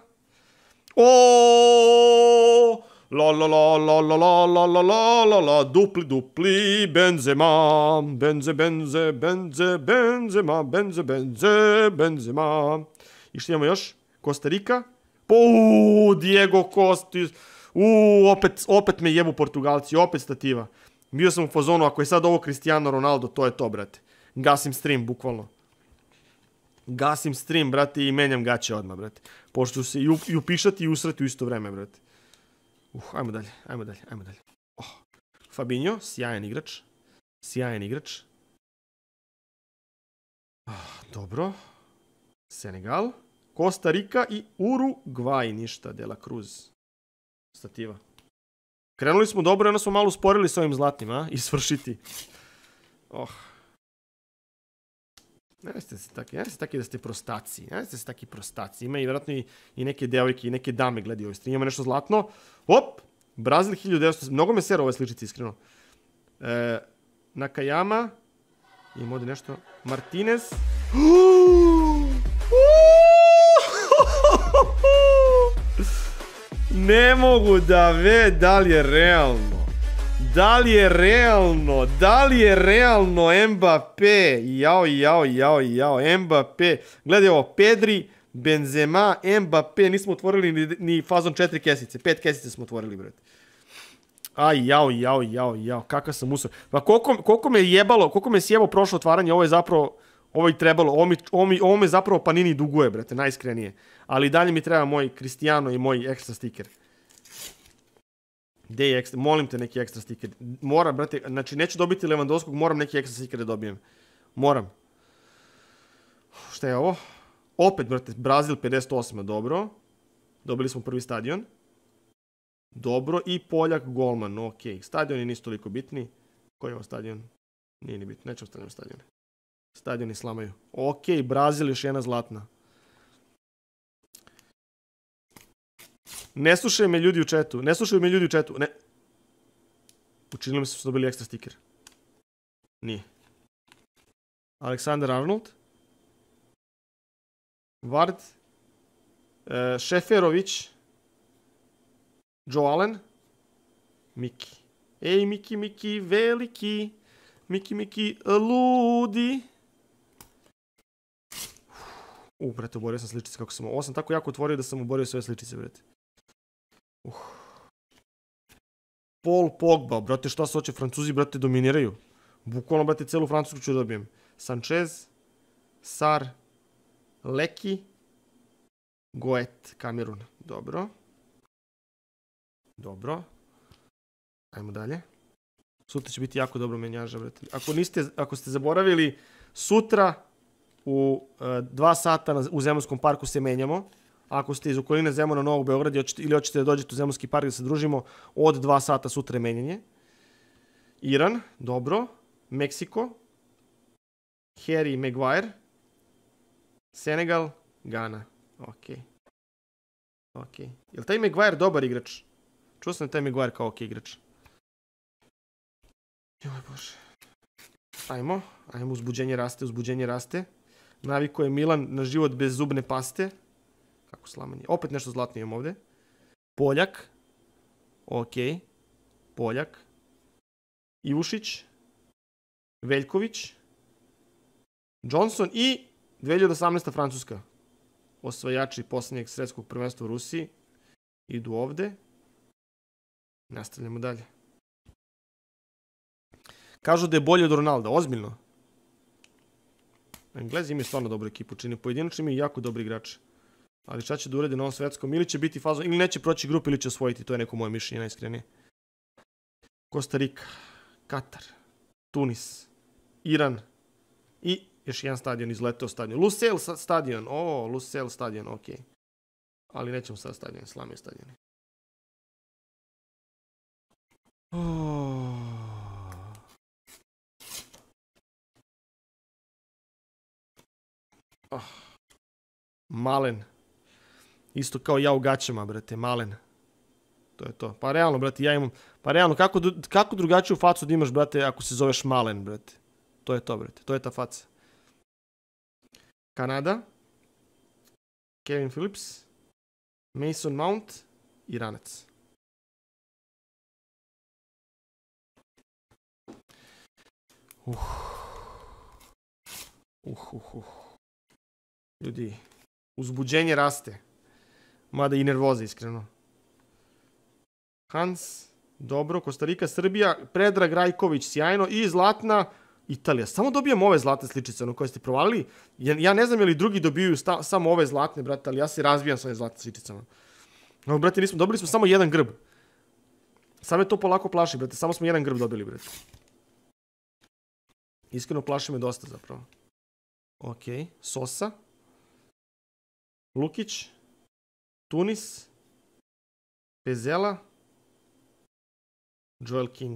Oooo, la la la la la la la la la la la, dupli dupli, Benzema, Benze, Benze, Benze, Benzema, Benze, Benze, Benzema. I što imamo još? Costa Rica. Uuu, Diego Costa. Uuu, opet, opet me jebu Portugalci, opet stativa. Bio sam u fazonu, ako je sad ovo Cristiano Ronaldo, to je to, brate. Gasim stream, bukvalno. Gasim stream, brate, i menjam gaće odmah, brate. Pošto se i upišati i usrati u isto vreme, brate. Uh, ajmo dalje, ajmo dalje, ajmo dalje. Oh. Fabinho, sjajan igrač. Sjajan igrač. Oh, dobro. Senegal. Costa Rica i Urugvaj, ništa, De La Cruz. Stativa. Krenuli smo dobro, onda smo malo usporili s ovim zlatnim, a? I svršiti. Oh. Ne ste se taki, ne ste taki da ste prostaci, ne ste se taki prostaci. Ima i vjerojatno i, i neke devojke i neke dame gledaju ovaj stream. Ima nešto zlatno. Op! Brazil hiljadu devetsto. Mnogo me sera ove sličice, iskreno. E, Nakayama. Ima ovdje nešto. Martinez. Ne mogu da ve, da li je realno. Da li je realno? Da li je realno Mbappé? Jao, jao, jao, jao. Mbappé. Gledaj ovo. Pedri, Benzema, Mbappé. Nismo otvorili ni, ni fazon četiri kesice. Pet kesice smo otvorili, brate. Aj, jao, jao, jao, jao, kakav sam usao. Pa koliko, koliko me jebalo, koliko me sjebao prošlo otvaranje, ovo je zapravo, ovo je trebalo, ovo mi, ovo mi, ovo me zapravo Panini duguje, brate, najiskrenije. Ali dalje mi treba moj Cristiano i moj ekstra stiker. Gde je ekstra, molim te neki ekstra stiker. Moram, brate, znači neću dobiti Lewandowskog, moram neki ekstra stiker da dobijem. Moram. Šta je ovo? Opet, brate, Brazil pedeset osam, dobro. Dobili smo prvi stadion. Dobro, i Poljak golman, ok. Stadioni nisu toliko bitni. Koji je ovo stadion? Nije ni bitno, nećemo stavljati stadion. Stadioni slamaju. Ok, Brazil još jedna zlatna. Ne slušaju me ljudi u četu, ne slušaju me ljudi u četu, ne. Učinili mi se su dobili ekstra stiker. Nije. Aleksandar Arnold. Vard. E, Šeferović. Joe Allen. Miki. Ej, Miki, Miki, veliki. Miki, Miki, ludi. U, brate, oborio sam sličice kako sam. Ovo sam tako jako otvorio da sam oborio sve sličice, brate. Uh. Paul Pogba, brate, šta se hoće? Francuzi, brate, dominiraju. Bukvalno, brate, celu Francusku ću dobijem. Sanchez, Sar, Leki, Goet, Kamerun. Dobro. Dobro. Ajmo dalje. Sutra će biti jako dobro menjaža, brate. Ako, niste, ako ste zaboravili, sutra u uh, dva sata na, u Zemunskom parku se menjamo. Ako ste iz okoline Zemuna, Novog Beograda ili hoćete da dođete u Zemunski park da se družimo, od dva sata sutra je menjanje. Iran, dobro. Meksiko. Harry Maguire. Senegal, Ghana. Ok. Ok. Je li taj Maguire dobar igrač? Čuo sam da taj Maguire kao ok igrač. Joj bože. Ajmo. Ajmo, uzbuđenje raste, uzbuđenje raste. Naviko je Milan na život bez zubne paste. Kako slamanje. Opet nešto zlatno imam ovde. Poljak. Ok. Poljak. Ivušić. Veljković. Johnson i dve hiljade osamnaesta. Francuska. Osvajači posljednjeg svjetskog prvenstva u Rusiji. Idu ovde. Nastavljamo dalje. Kažu da je bolje od Ronalda. Ozbiljno. Englezi imaju stvarno dobru ekipu. Čini pojedinačno imaju jako dobri igrači. Ali šta će da urede na ovom svetskom? Ili će biti fazon, ili neće proći grupu, ili će osvojiti. To je neko moje mišljenje najiskrenije. Kostarika. Katar. Tunis. Iran. I još jedan stadion izletao stadion. Lusail stadion. O, Lusail stadion, ok. Ali nećemo sad stadion, slame stadioni. Oh. Oh. Malen. Isto kao ja u gaćama, brate, Malen. To je to. Pa realno, brate, ja imam... Pa realno, kako, kako drugačiju facu da imaš, brate, ako se zoveš Malen, brate? To je to, brate. To je ta faca. Kanada. Kevin Phillips. Mason Mount. Iranac. Uh. Uh, uh, uh. Ljudi, uzbuđenje raste. Mada i nervoza, iskreno. Hans, dobro. Kostarika, Srbija. Predrag Rajković, sjajno. I zlatna Italija. Samo dobijam ove zlatne sličice, ono koje ste provalili. Ja, ja ne znam je li drugi dobiju sta, samo ove zlatne, brate, ali ja se razbijam s ovim zlatnim sličicama. No, brate, nismo, dobili smo samo jedan grb. Samo je to polako plaši, brate. Samo smo jedan grb dobili, brate. Iskreno plaši me dosta, zapravo. Ok. Sosa. Lukić. Tunis. Pezela. Joel King.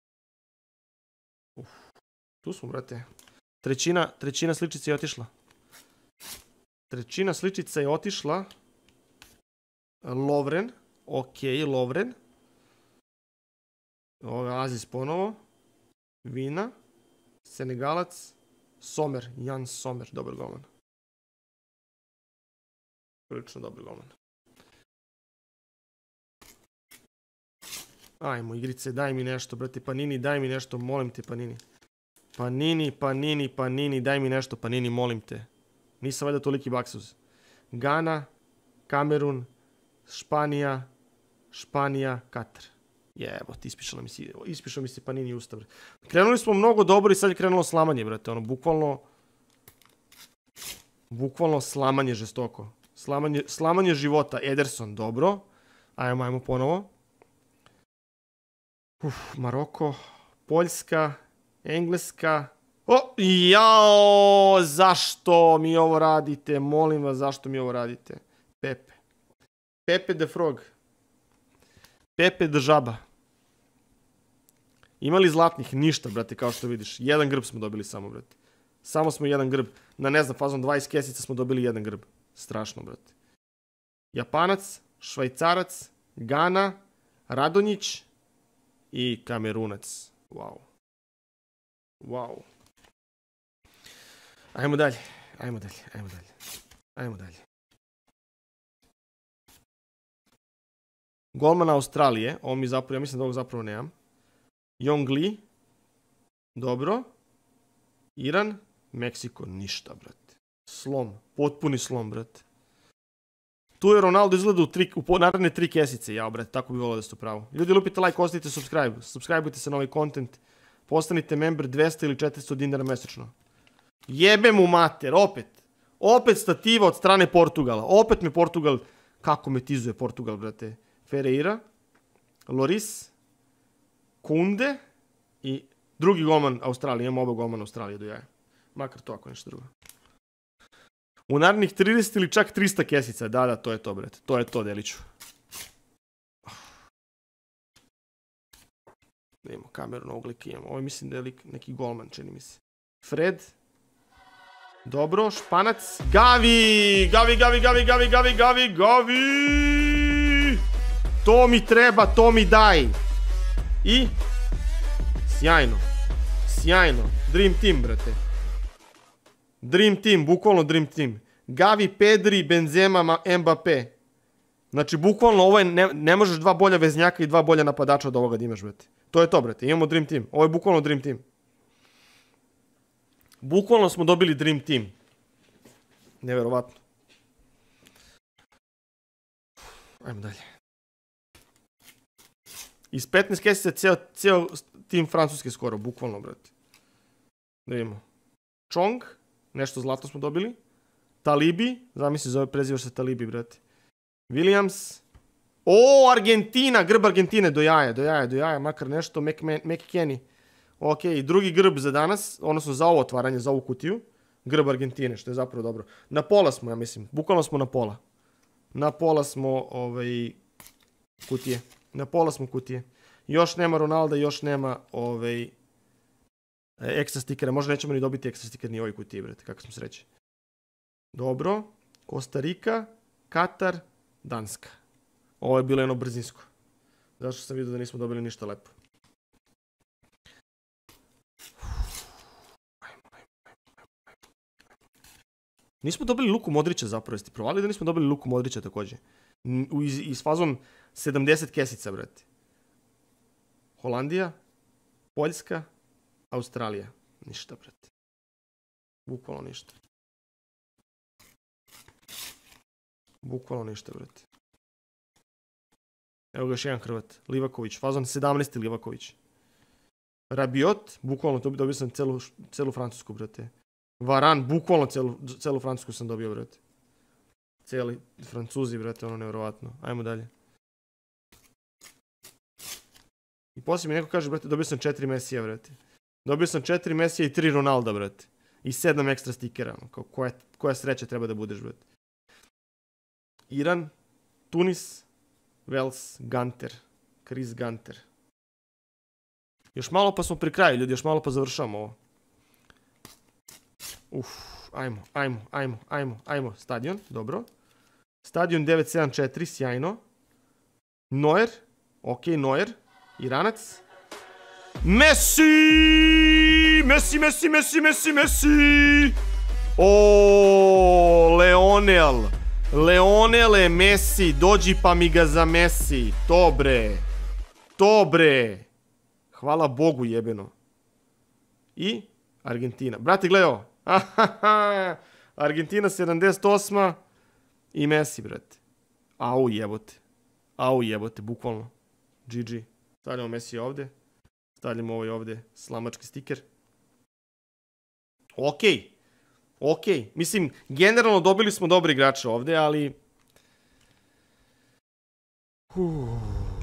Uf. Tu smo, brate. Trećina, trećina sličica je otišla. Trećina sličica je otišla. Lovren. Ok, Lovren. Ovo je Aziz ponovo. Vina. Senegalac. Somer. Jan Somer. Dobar golman. Prilično dobar golman. Ajmo, igrice, daj mi nešto, brate. Panini, daj mi nešto, molim te, Panini. Panini, Panini, Panini, daj mi nešto, Panini, molim te. Nisam valjda toliki baksuz. Gana, Kamerun, Španija, Španija, Katar. Jebote, ispišao mi se, ispišao mi se Panini usta, bre. Krenuli smo mnogo dobro i sad je krenulo slamanje, brate, ono, bukvalno, bukvalno slamanje žestoko. Slamanje, slamanje života, Ederson, dobro. Ajmo, ajmo ponovo. Uf, Maroko, Poljska, Engleska. O, jao, zašto mi ovo radite? Molim vas, zašto mi ovo radite? Pepe. Pepe the Frog. Pepe the Žaba. Imali zlatnih? Ništa, brate, kao što vidiš. Jedan grb smo dobili samo, brate. Samo smo jedan grb. Na, ne znam, fazom dvadeset kesica smo dobili jedan grb. Strašno, brate. Japanac, Švajcarac, Gana, Radonjić i Kamerunac. Wow. Wow. Ajmo dalje. Ajmo dalje. Ajmo dalje. Ajmo dalje. Golman Australije. Ovo mi zapravo, ja mislim da ovog zapravo nemam. Yong Li. Dobro. Iran. Meksiko. Ništa, brate. Slom. Potpuni slom, brate. Tu je Ronaldo izgleda u, tri, u naredne tri kesice. Ja, brate, tako bi volio da ste pravo. Ljudi, lupite like, ostavite subscribe. Subscribeujte se na ovaj content. Postanite member dvesta ili četiristo dinara mesečno. Jebe mu mater, opet. Opet stativa od strane Portugala. Opet me Portugal, kako me tizuje Portugal, brate. Ferreira, Loris, Kunde i drugi golman Australije. Imamo oba golmana Australije do jaja. Makar to ako nešto drugo. U narednih trideset ili čak trista kesica. Da, da, to je to, brate. To je to, deliću. Da imamo kameru na uglik, imamo. Ovo mislim da je neki golman, čini mi se. Fred. Dobro, Španac. Gavi! Gavi, Gavi, Gavi, Gavi, Gavi, Gavi, Gavi! To mi treba, to mi daj. I? Sjajno. Sjajno. Dream team, brate. Dream team, bukvalno dream team. Gavi, Pedri, Benzema, Mbappé. Znači, bukvalno ovo je, ne, ne možeš dva bolja veznjaka i dva bolja napadača od ovoga da imaš, brate. To je to, brate. Imamo dream team. Ovo je bukvalno dream team. Bukvalno smo dobili dream team. Neverovatno. Ajmo dalje. Iz petnaest kesica ceo, ceo tim Francuske skoro, bukvalno, brate. Da vidimo. Chong, nešto zlato smo dobili. Talibi, zamisli zove, prezivaš se Talibi, brate. Williams. O, Argentina, grb Argentine, do jaja, do jaja, do jaja, makar nešto, McKennie. Ok, drugi grb za danas, odnosno za ovo otvaranje, za ovu kutiju. Grb Argentine, što je zapravo dobro. Na pola smo, ja mislim, bukvalno smo na pola. Na pola smo, ovaj, kutije. Na pola smo kutije. Još nema Ronalda, još nema, ovaj, ekstra stikera. Možda nećemo ni dobiti ekstra stiker ni ovoj kutiji, brate, kako smo sreći. Dobro. Kostarika, Katar, Danska. Ovo je bilo jedno brzinsko. Zašto sam vidio da nismo dobili ništa lepo. Nismo dobili Luku Modrića zapravo. Jeste provali da nismo dobili Luku Modrića također. I s fazom sedamdeset kesica, brate. Holandija, Poljska, Australija. Ništa, brate. Bukvalno ništa. Bukvalno ništa, brate. Evo ga još jedan Hrvat. Livaković. Fazon sedamnaesti Livaković. Rabiot. Bukvalno to bi dobio sam celu, celu Francusku, brate. Varan. Bukvalno celu, celu Francusku sam dobio, brate. Cijeli Francuzi, brate. Ono nevjerovatno. Ajmo dalje. I poslije mi neko kaže, brate, dobio sam četiri Mesija, brate. Dobio sam četiri Mesija i tri Ronalda, brate. I sedam ekstra stikera. Kao, koja, koja sreća treba da budeš, brate. Iran, Tunis, Wales, Gunter. Chris Gunter. Još malo pa smo pri kraju, ljudi. Još malo pa završamo ovo. Uf, ajmo, ajmo, ajmo, ajmo, ajmo. Stadion, dobro. Stadion devet sedam četiri, sjajno. Neuer, ok, Neuer. Iranac. Messi! Messi, Messi, Messi, Messi, Messi! O, Leonel. Leonele, Messi, dođi pa mi ga za Messi. To bre. To bre. Hvala Bogu jebeno. I Argentina. Brate, gledaj ovo. Argentina sedamdeset osma i Messi, brate. Au jebote. Au jebote, bukvalno. G G. Stavljamo Messi ovde. Stavljamo ovaj ovde slamački stiker. Okej. Okej. Mislim, generalno dobili smo dobre igrače ovde, ali... Uuu.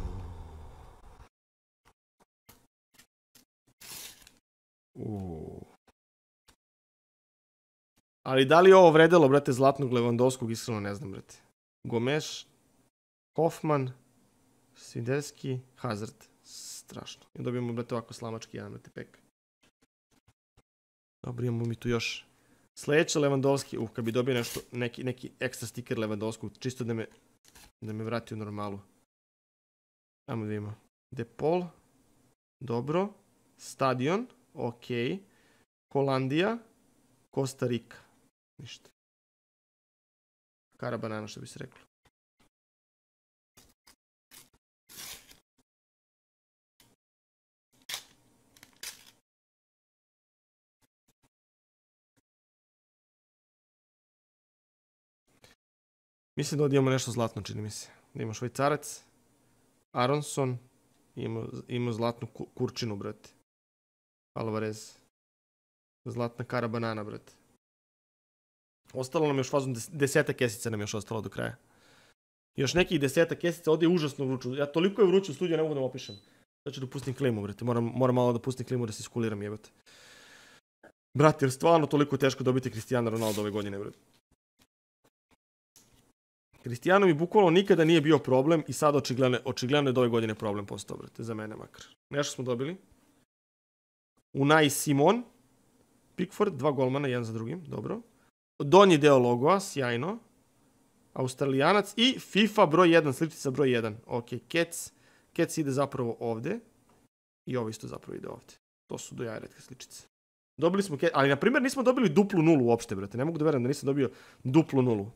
Uuu. Ali da li je ovo vredelo, brate, zlatnog Lewandowskog, iskreno ne znam, brate. Gomes, Hoffman, Sviderski, Hazard. Strašno. I dobijemo, brate, ovako slamački jedan, brate, pek. Dobro, imamo mi tu još sledeće Lewandowski. Uh, kad bi dobio nešto, neki, neki ekstra stiker Lewandowskog, čisto da me, da me vrati u normalu. Ajmo da imamo. De Paul. Dobro. Stadion. Ok. Holandija. Costa Rica. Ništa. Kara banana, što bi se reklo. Mislim da ovdje imamo nešto zlatno, čini mi se. Da ima Švajcarac, Aronson, ima, ima zlatnu kurčinu, brate. Alvarez. Zlatna kara banana, brate. Ostalo nam još fazom des, deseta kesica nam još ostalo do kraja. Još nekih deseta kesica, ovdje je užasno vruću. Ja toliko je vruću u studiju, ne mogu da mu opišem. Sad ću da pustim klimu, brate. Moram, moram malo da pustim klimu da se iskuliram, jebate. Brate, jer stvarno toliko teško dobiti Cristiano Ronaldo ove godine, brate. Cristiano mi bukvalno nikada nije bio problem i sad očigledno, očigledno je da ove godine problem postao, brate, za mene makar. Nešto smo dobili. Unai Simon, Pickford, dva golmana, jedan za drugim, dobro. Donji deo logoa, sjajno. Australijanac i FIFA broj jedan, sličica broj jedan. Ok, Kec. Kec ide zapravo ovde. I ovo isto zapravo ide ovde. To su do jaja retke sličice. Dobili smo Kec, ali na primjer nismo dobili duplu nulu uopšte, brate. Ne mogu da verujem da nisam dobio duplu nulu.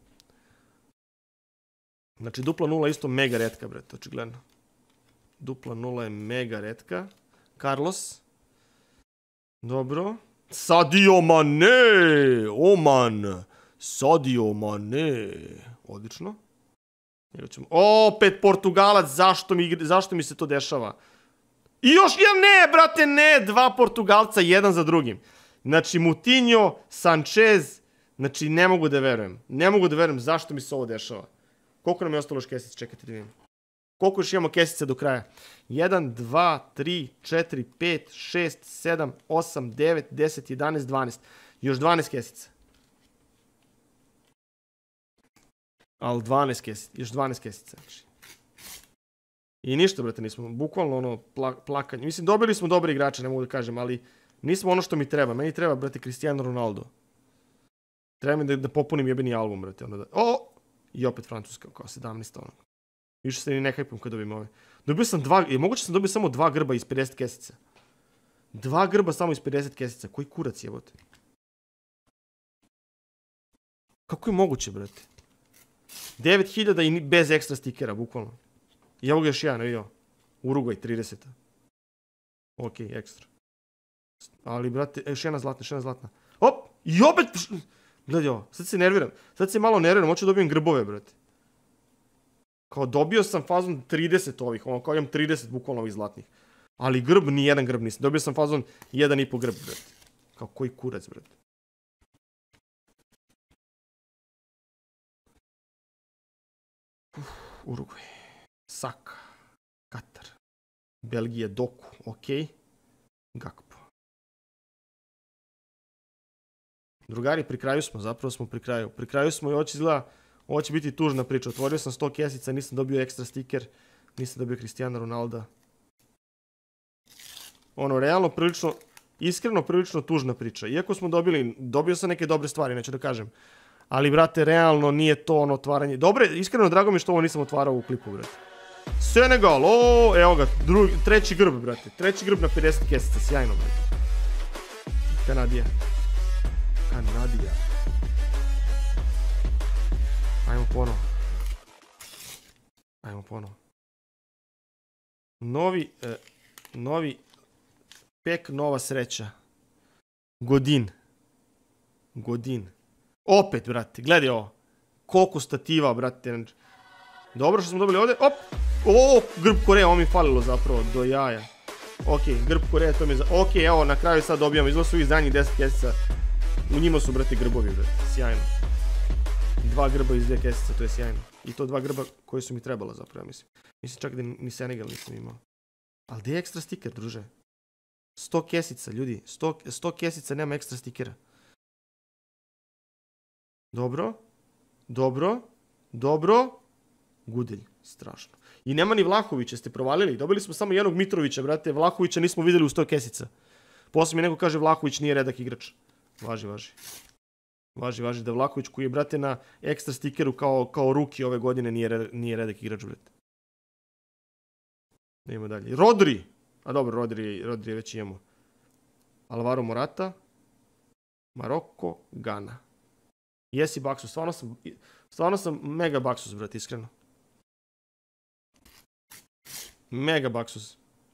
Znači, dupla nula je isto mega retka, brate, očigledno. Dupla nula je mega retka. Carlos. Dobro. Sadio Mane! Oman! Sadio Mane! Odlično. Opet Portugalac, zašto mi, zašto mi se to dešava? I još jedan, ne, brate, ne! Dva Portugalca, jedan za drugim. Znači, Moutinho, Sanchez, znači, ne mogu da verujem. Ne mogu da verujem zašto mi se ovo dešava. Koliko nam je ostalo još kesica? Čekajte da vidim. Koliko još imamo kesica do kraja? jedan, dva, tri, četiri, pet, šest, sedam, osam, devet, deset, jedanaest, dvanaest. Još dvanaest kesica. Ali dvanaest kesica. Još dvanaest kesica. I ništa, brate, nismo. Bukvalno ono plakanje. Mislim, dobili smo dobre igrače, ne mogu da kažem, ali nismo ono što mi treba. Meni treba, brate, Cristiano Ronaldo. Treba mi da, da popunim jebeni album, brate. Onda da... O! I opet Francuska, kao sedamnaest ono. Više se ni ne hajpam kad dobijem ove. Dobio sam dva, je moguće sam dobio samo dva grba iz pedeset kesica. Dva grba samo iz pedeset kesica. Koji kurac jebote? Kako je moguće, brate? devet hiljada i bez ekstra stikera, bukvalno. I evo ga još jedan, vidio. Uruguay, trideset. Ok, ekstra. Ali, brate, još jedna zlatna, još jedna zlatna. Op! I opet... Gledaj ovo, sad se nerviram. Sad se malo nerviram, hoću da dobijem grbove, brate. Kao dobio sam fazon trideset ovih, ono kao imam trideset bukvalno ovih zlatnih. Ali grb, ni jedan grb nisam. Dobio sam fazon jedan i po grb, brate. Kao koji kurac, brate. Uf, Uruguay. Saka. Katar. Belgija, Doku, okej. Gakpo. Drugari, pri kraju smo, zapravo smo pri kraju. Pri kraju smo i ovo će izgleda, ovo će biti tužna priča. Otvorio sam sto kesica, nisam dobio ekstra stiker, nisam dobio Cristiano Ronalda. Ono, realno, prilično, iskreno, prilično tužna priča. Iako smo dobili, dobio sam neke dobre stvari, neću da kažem. Ali, brate, realno nije to ono otvaranje. Dobre, iskreno, drago mi što ovo nisam otvarao u klipu, brate. Senegal, o, evo ga, drugi, treći grb, brate. Treći grb na pedeset kesica, sjajno, brate. Kanadija. Kanadija. Ajmo ponovo. Ajmo ponovo. Novi, eh, novi pek, nova sreća. Godin. Godin. Opet, brate, gledaj ovo. Koliko stativa, brate. Dobro što smo dobili ovdje. Op! O, grb Koreje, ovo mi falilo zapravo, do jaja. Ok, grb Koreje, to mi je za... Ok, evo, na kraju sad dobijamo, izgleda su iz zadnjih deset kesica. U njima su, brate, grbovi, brate, sjajno. Dva grba iz dvije kesice, to je sjajno. I to dva grba koje su mi trebala zapravo, mislim. Mislim čak da ni Senegal nisam imao. Ali gdje je ekstra stiker, druže? sto kesica, ljudi, sto kesica nema ekstra stikera. Dobro, dobro, dobro. Gudelj, strašno. I nema ni Vlahovića, ste provalili. Dobili smo samo jednog Mitrovića, brate. Vlahovića nismo vidjeli u sto kesica. Poslije mi neko kaže Vlahović nije redak igrač. Važi, važi. Važi, važi da Vlahović koji je, brate, na ekstra stikeru kao, kao ruki ove godine nije, red, nije redak igrač, brate. Da imamo dalje. Rodri! A dobro, Rodri, Rodri već imamo. Alvaro Morata. Maroko, Gana. Jesi Baksus, stvarno sam, stvarno sam mega Baksus, brate, iskreno. Mega Baksus.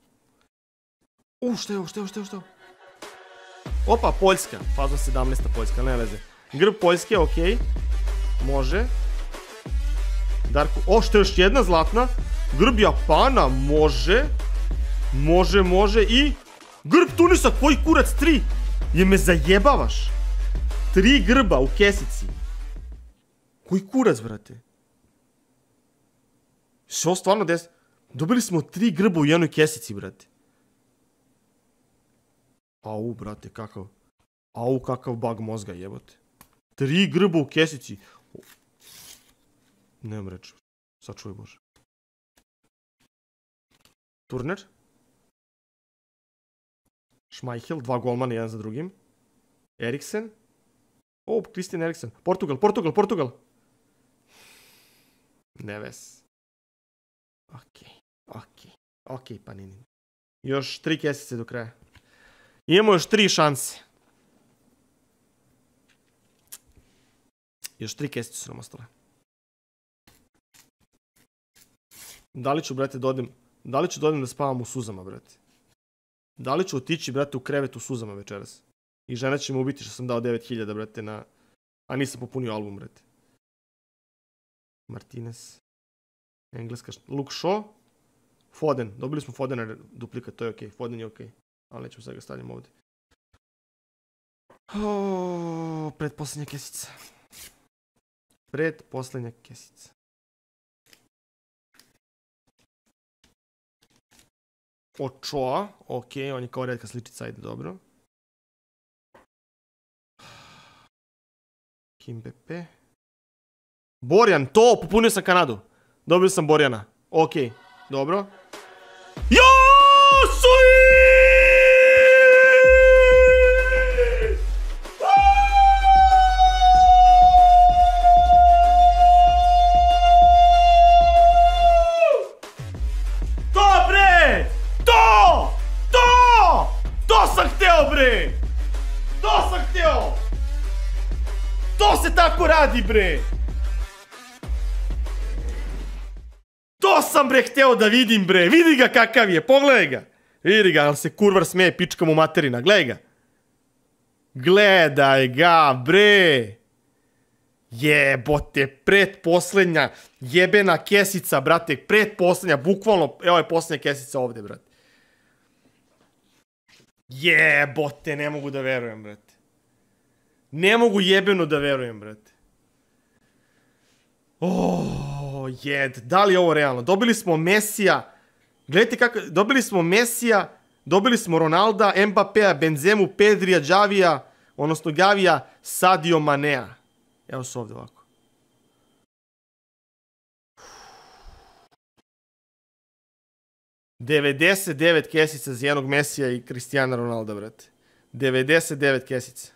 U, šta je ovo, šta je ovo, šta je ovo, šta je ovo? Opa, Poljska. Fazno sedamnaesta Poljska, ne veze. Grb Poljske, okej. Može. Darko, o, što je još jedna zlatna. Grb Japana, može. Može, može i... Grb Tunisa, koji kurac, tri. Je me zajebavaš. Tri grba u kesici. Koji kurac, brate. Što stvarno des... Dobili smo tri grba u jednoj kesici, brate. Au, brate, kakav... Au, kakav bug mozga, jebote. Tri grba u kesici. Nemam reći. Sačuvaj Bože. Turner. Schmeichel, dva golmana, jedan za drugim. Eriksen. O, Christian Eriksen. Portugal, Portugal, Portugal. Neves. Okej, okej, okej, pa nini. Još tri kesice do kraja. Imamo još tri šanse. Još tri kesice su nam ostale. Da li ću, brate, da odem... Da li ću da odem da spavam u suzama, brate? Da li ću otići, brate, u krevet u suzama večeras? I žena će me ubiti što sam dao devet hiljada, brate, na... A nisam popunio album, brate. Martinez. Engleska... Luke Shaw. Foden. Dobili smo Fodena duplikat, to je okej. Okay. Foden je okej. Okay. Ali nećemo sad ga stavljamo ovdje. Oh, predposlednja kesica. Predposlednja kesica. Ochoa, ok, on je kao redka sličica, ajde, dobro. Kimbepe. Borjan, to, popunio sam Kanadu. Dobio sam Borjana, ok, dobro. Jo, sui! To sam htio! To se tako radi, bre! To sam, bre, htio da vidim, bre! Vidi ga kakav je, pogledaj ga! Vidi ga, ali se kurvar smeje, pička mu materina, gledaj ga! Gledaj ga, bre! Jebote, predposlednja jebena kesica, brate, predposlednja, bukvalno, evo je poslednja kesica ovde, brate. Jebote, ne mogu da verujem, brate. Ne mogu jebeno da verujem, brate. Oh, jed. Da li je ovo realno? Dobili smo Mesija. Gledajte kako... Dobili smo Mesija, dobili smo Ronalda, Mbapea, Benzemu, Pedrija, Đavija, odnosno Gavija, Sadio Manea. Evo su ovdje ovako. devedeset devet kesica za jednog Mesija i Cristiana Ronalda, brate. devedeset devet kesica.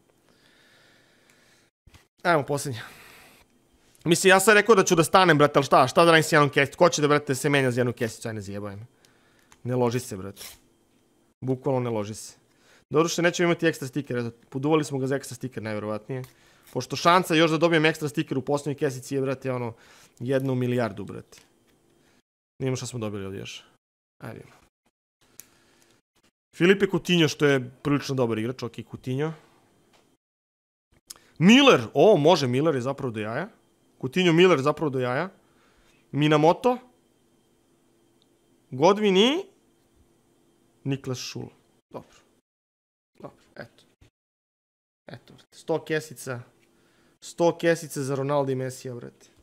Ajmo, posljednja. Mislim, ja sam rekao da ću da stanem, brate, ali šta? Šta da radim s jednom kesicu? Ko će da, brate, se menja za jednu kesicu? Aj, ne zjebajem. Ne loži se, brate. Bukvalno ne loži se. Dobro što nećemo imati ekstra stiker. Poduvali smo ga za ekstra stiker, najvjerovatnije. Pošto šansa još da dobijem ekstra stiker u posljednjoj kesici je, brate, ono, jednu milijardu, brate. Nijemo šta smo dobili ovdje još. Ajde. Filipe Coutinho, što je prilično dobar igrač. Ok, Coutinho. Miller. O, može, Miller je zapravo do jaja. Coutinho, Miller je zapravo do jaja. Minamoto. Godwin i Niklas Šul. Dobro. Dobro, eto. Eto, sto kesica. sto kesica za Ronaldo i Mesija, brate.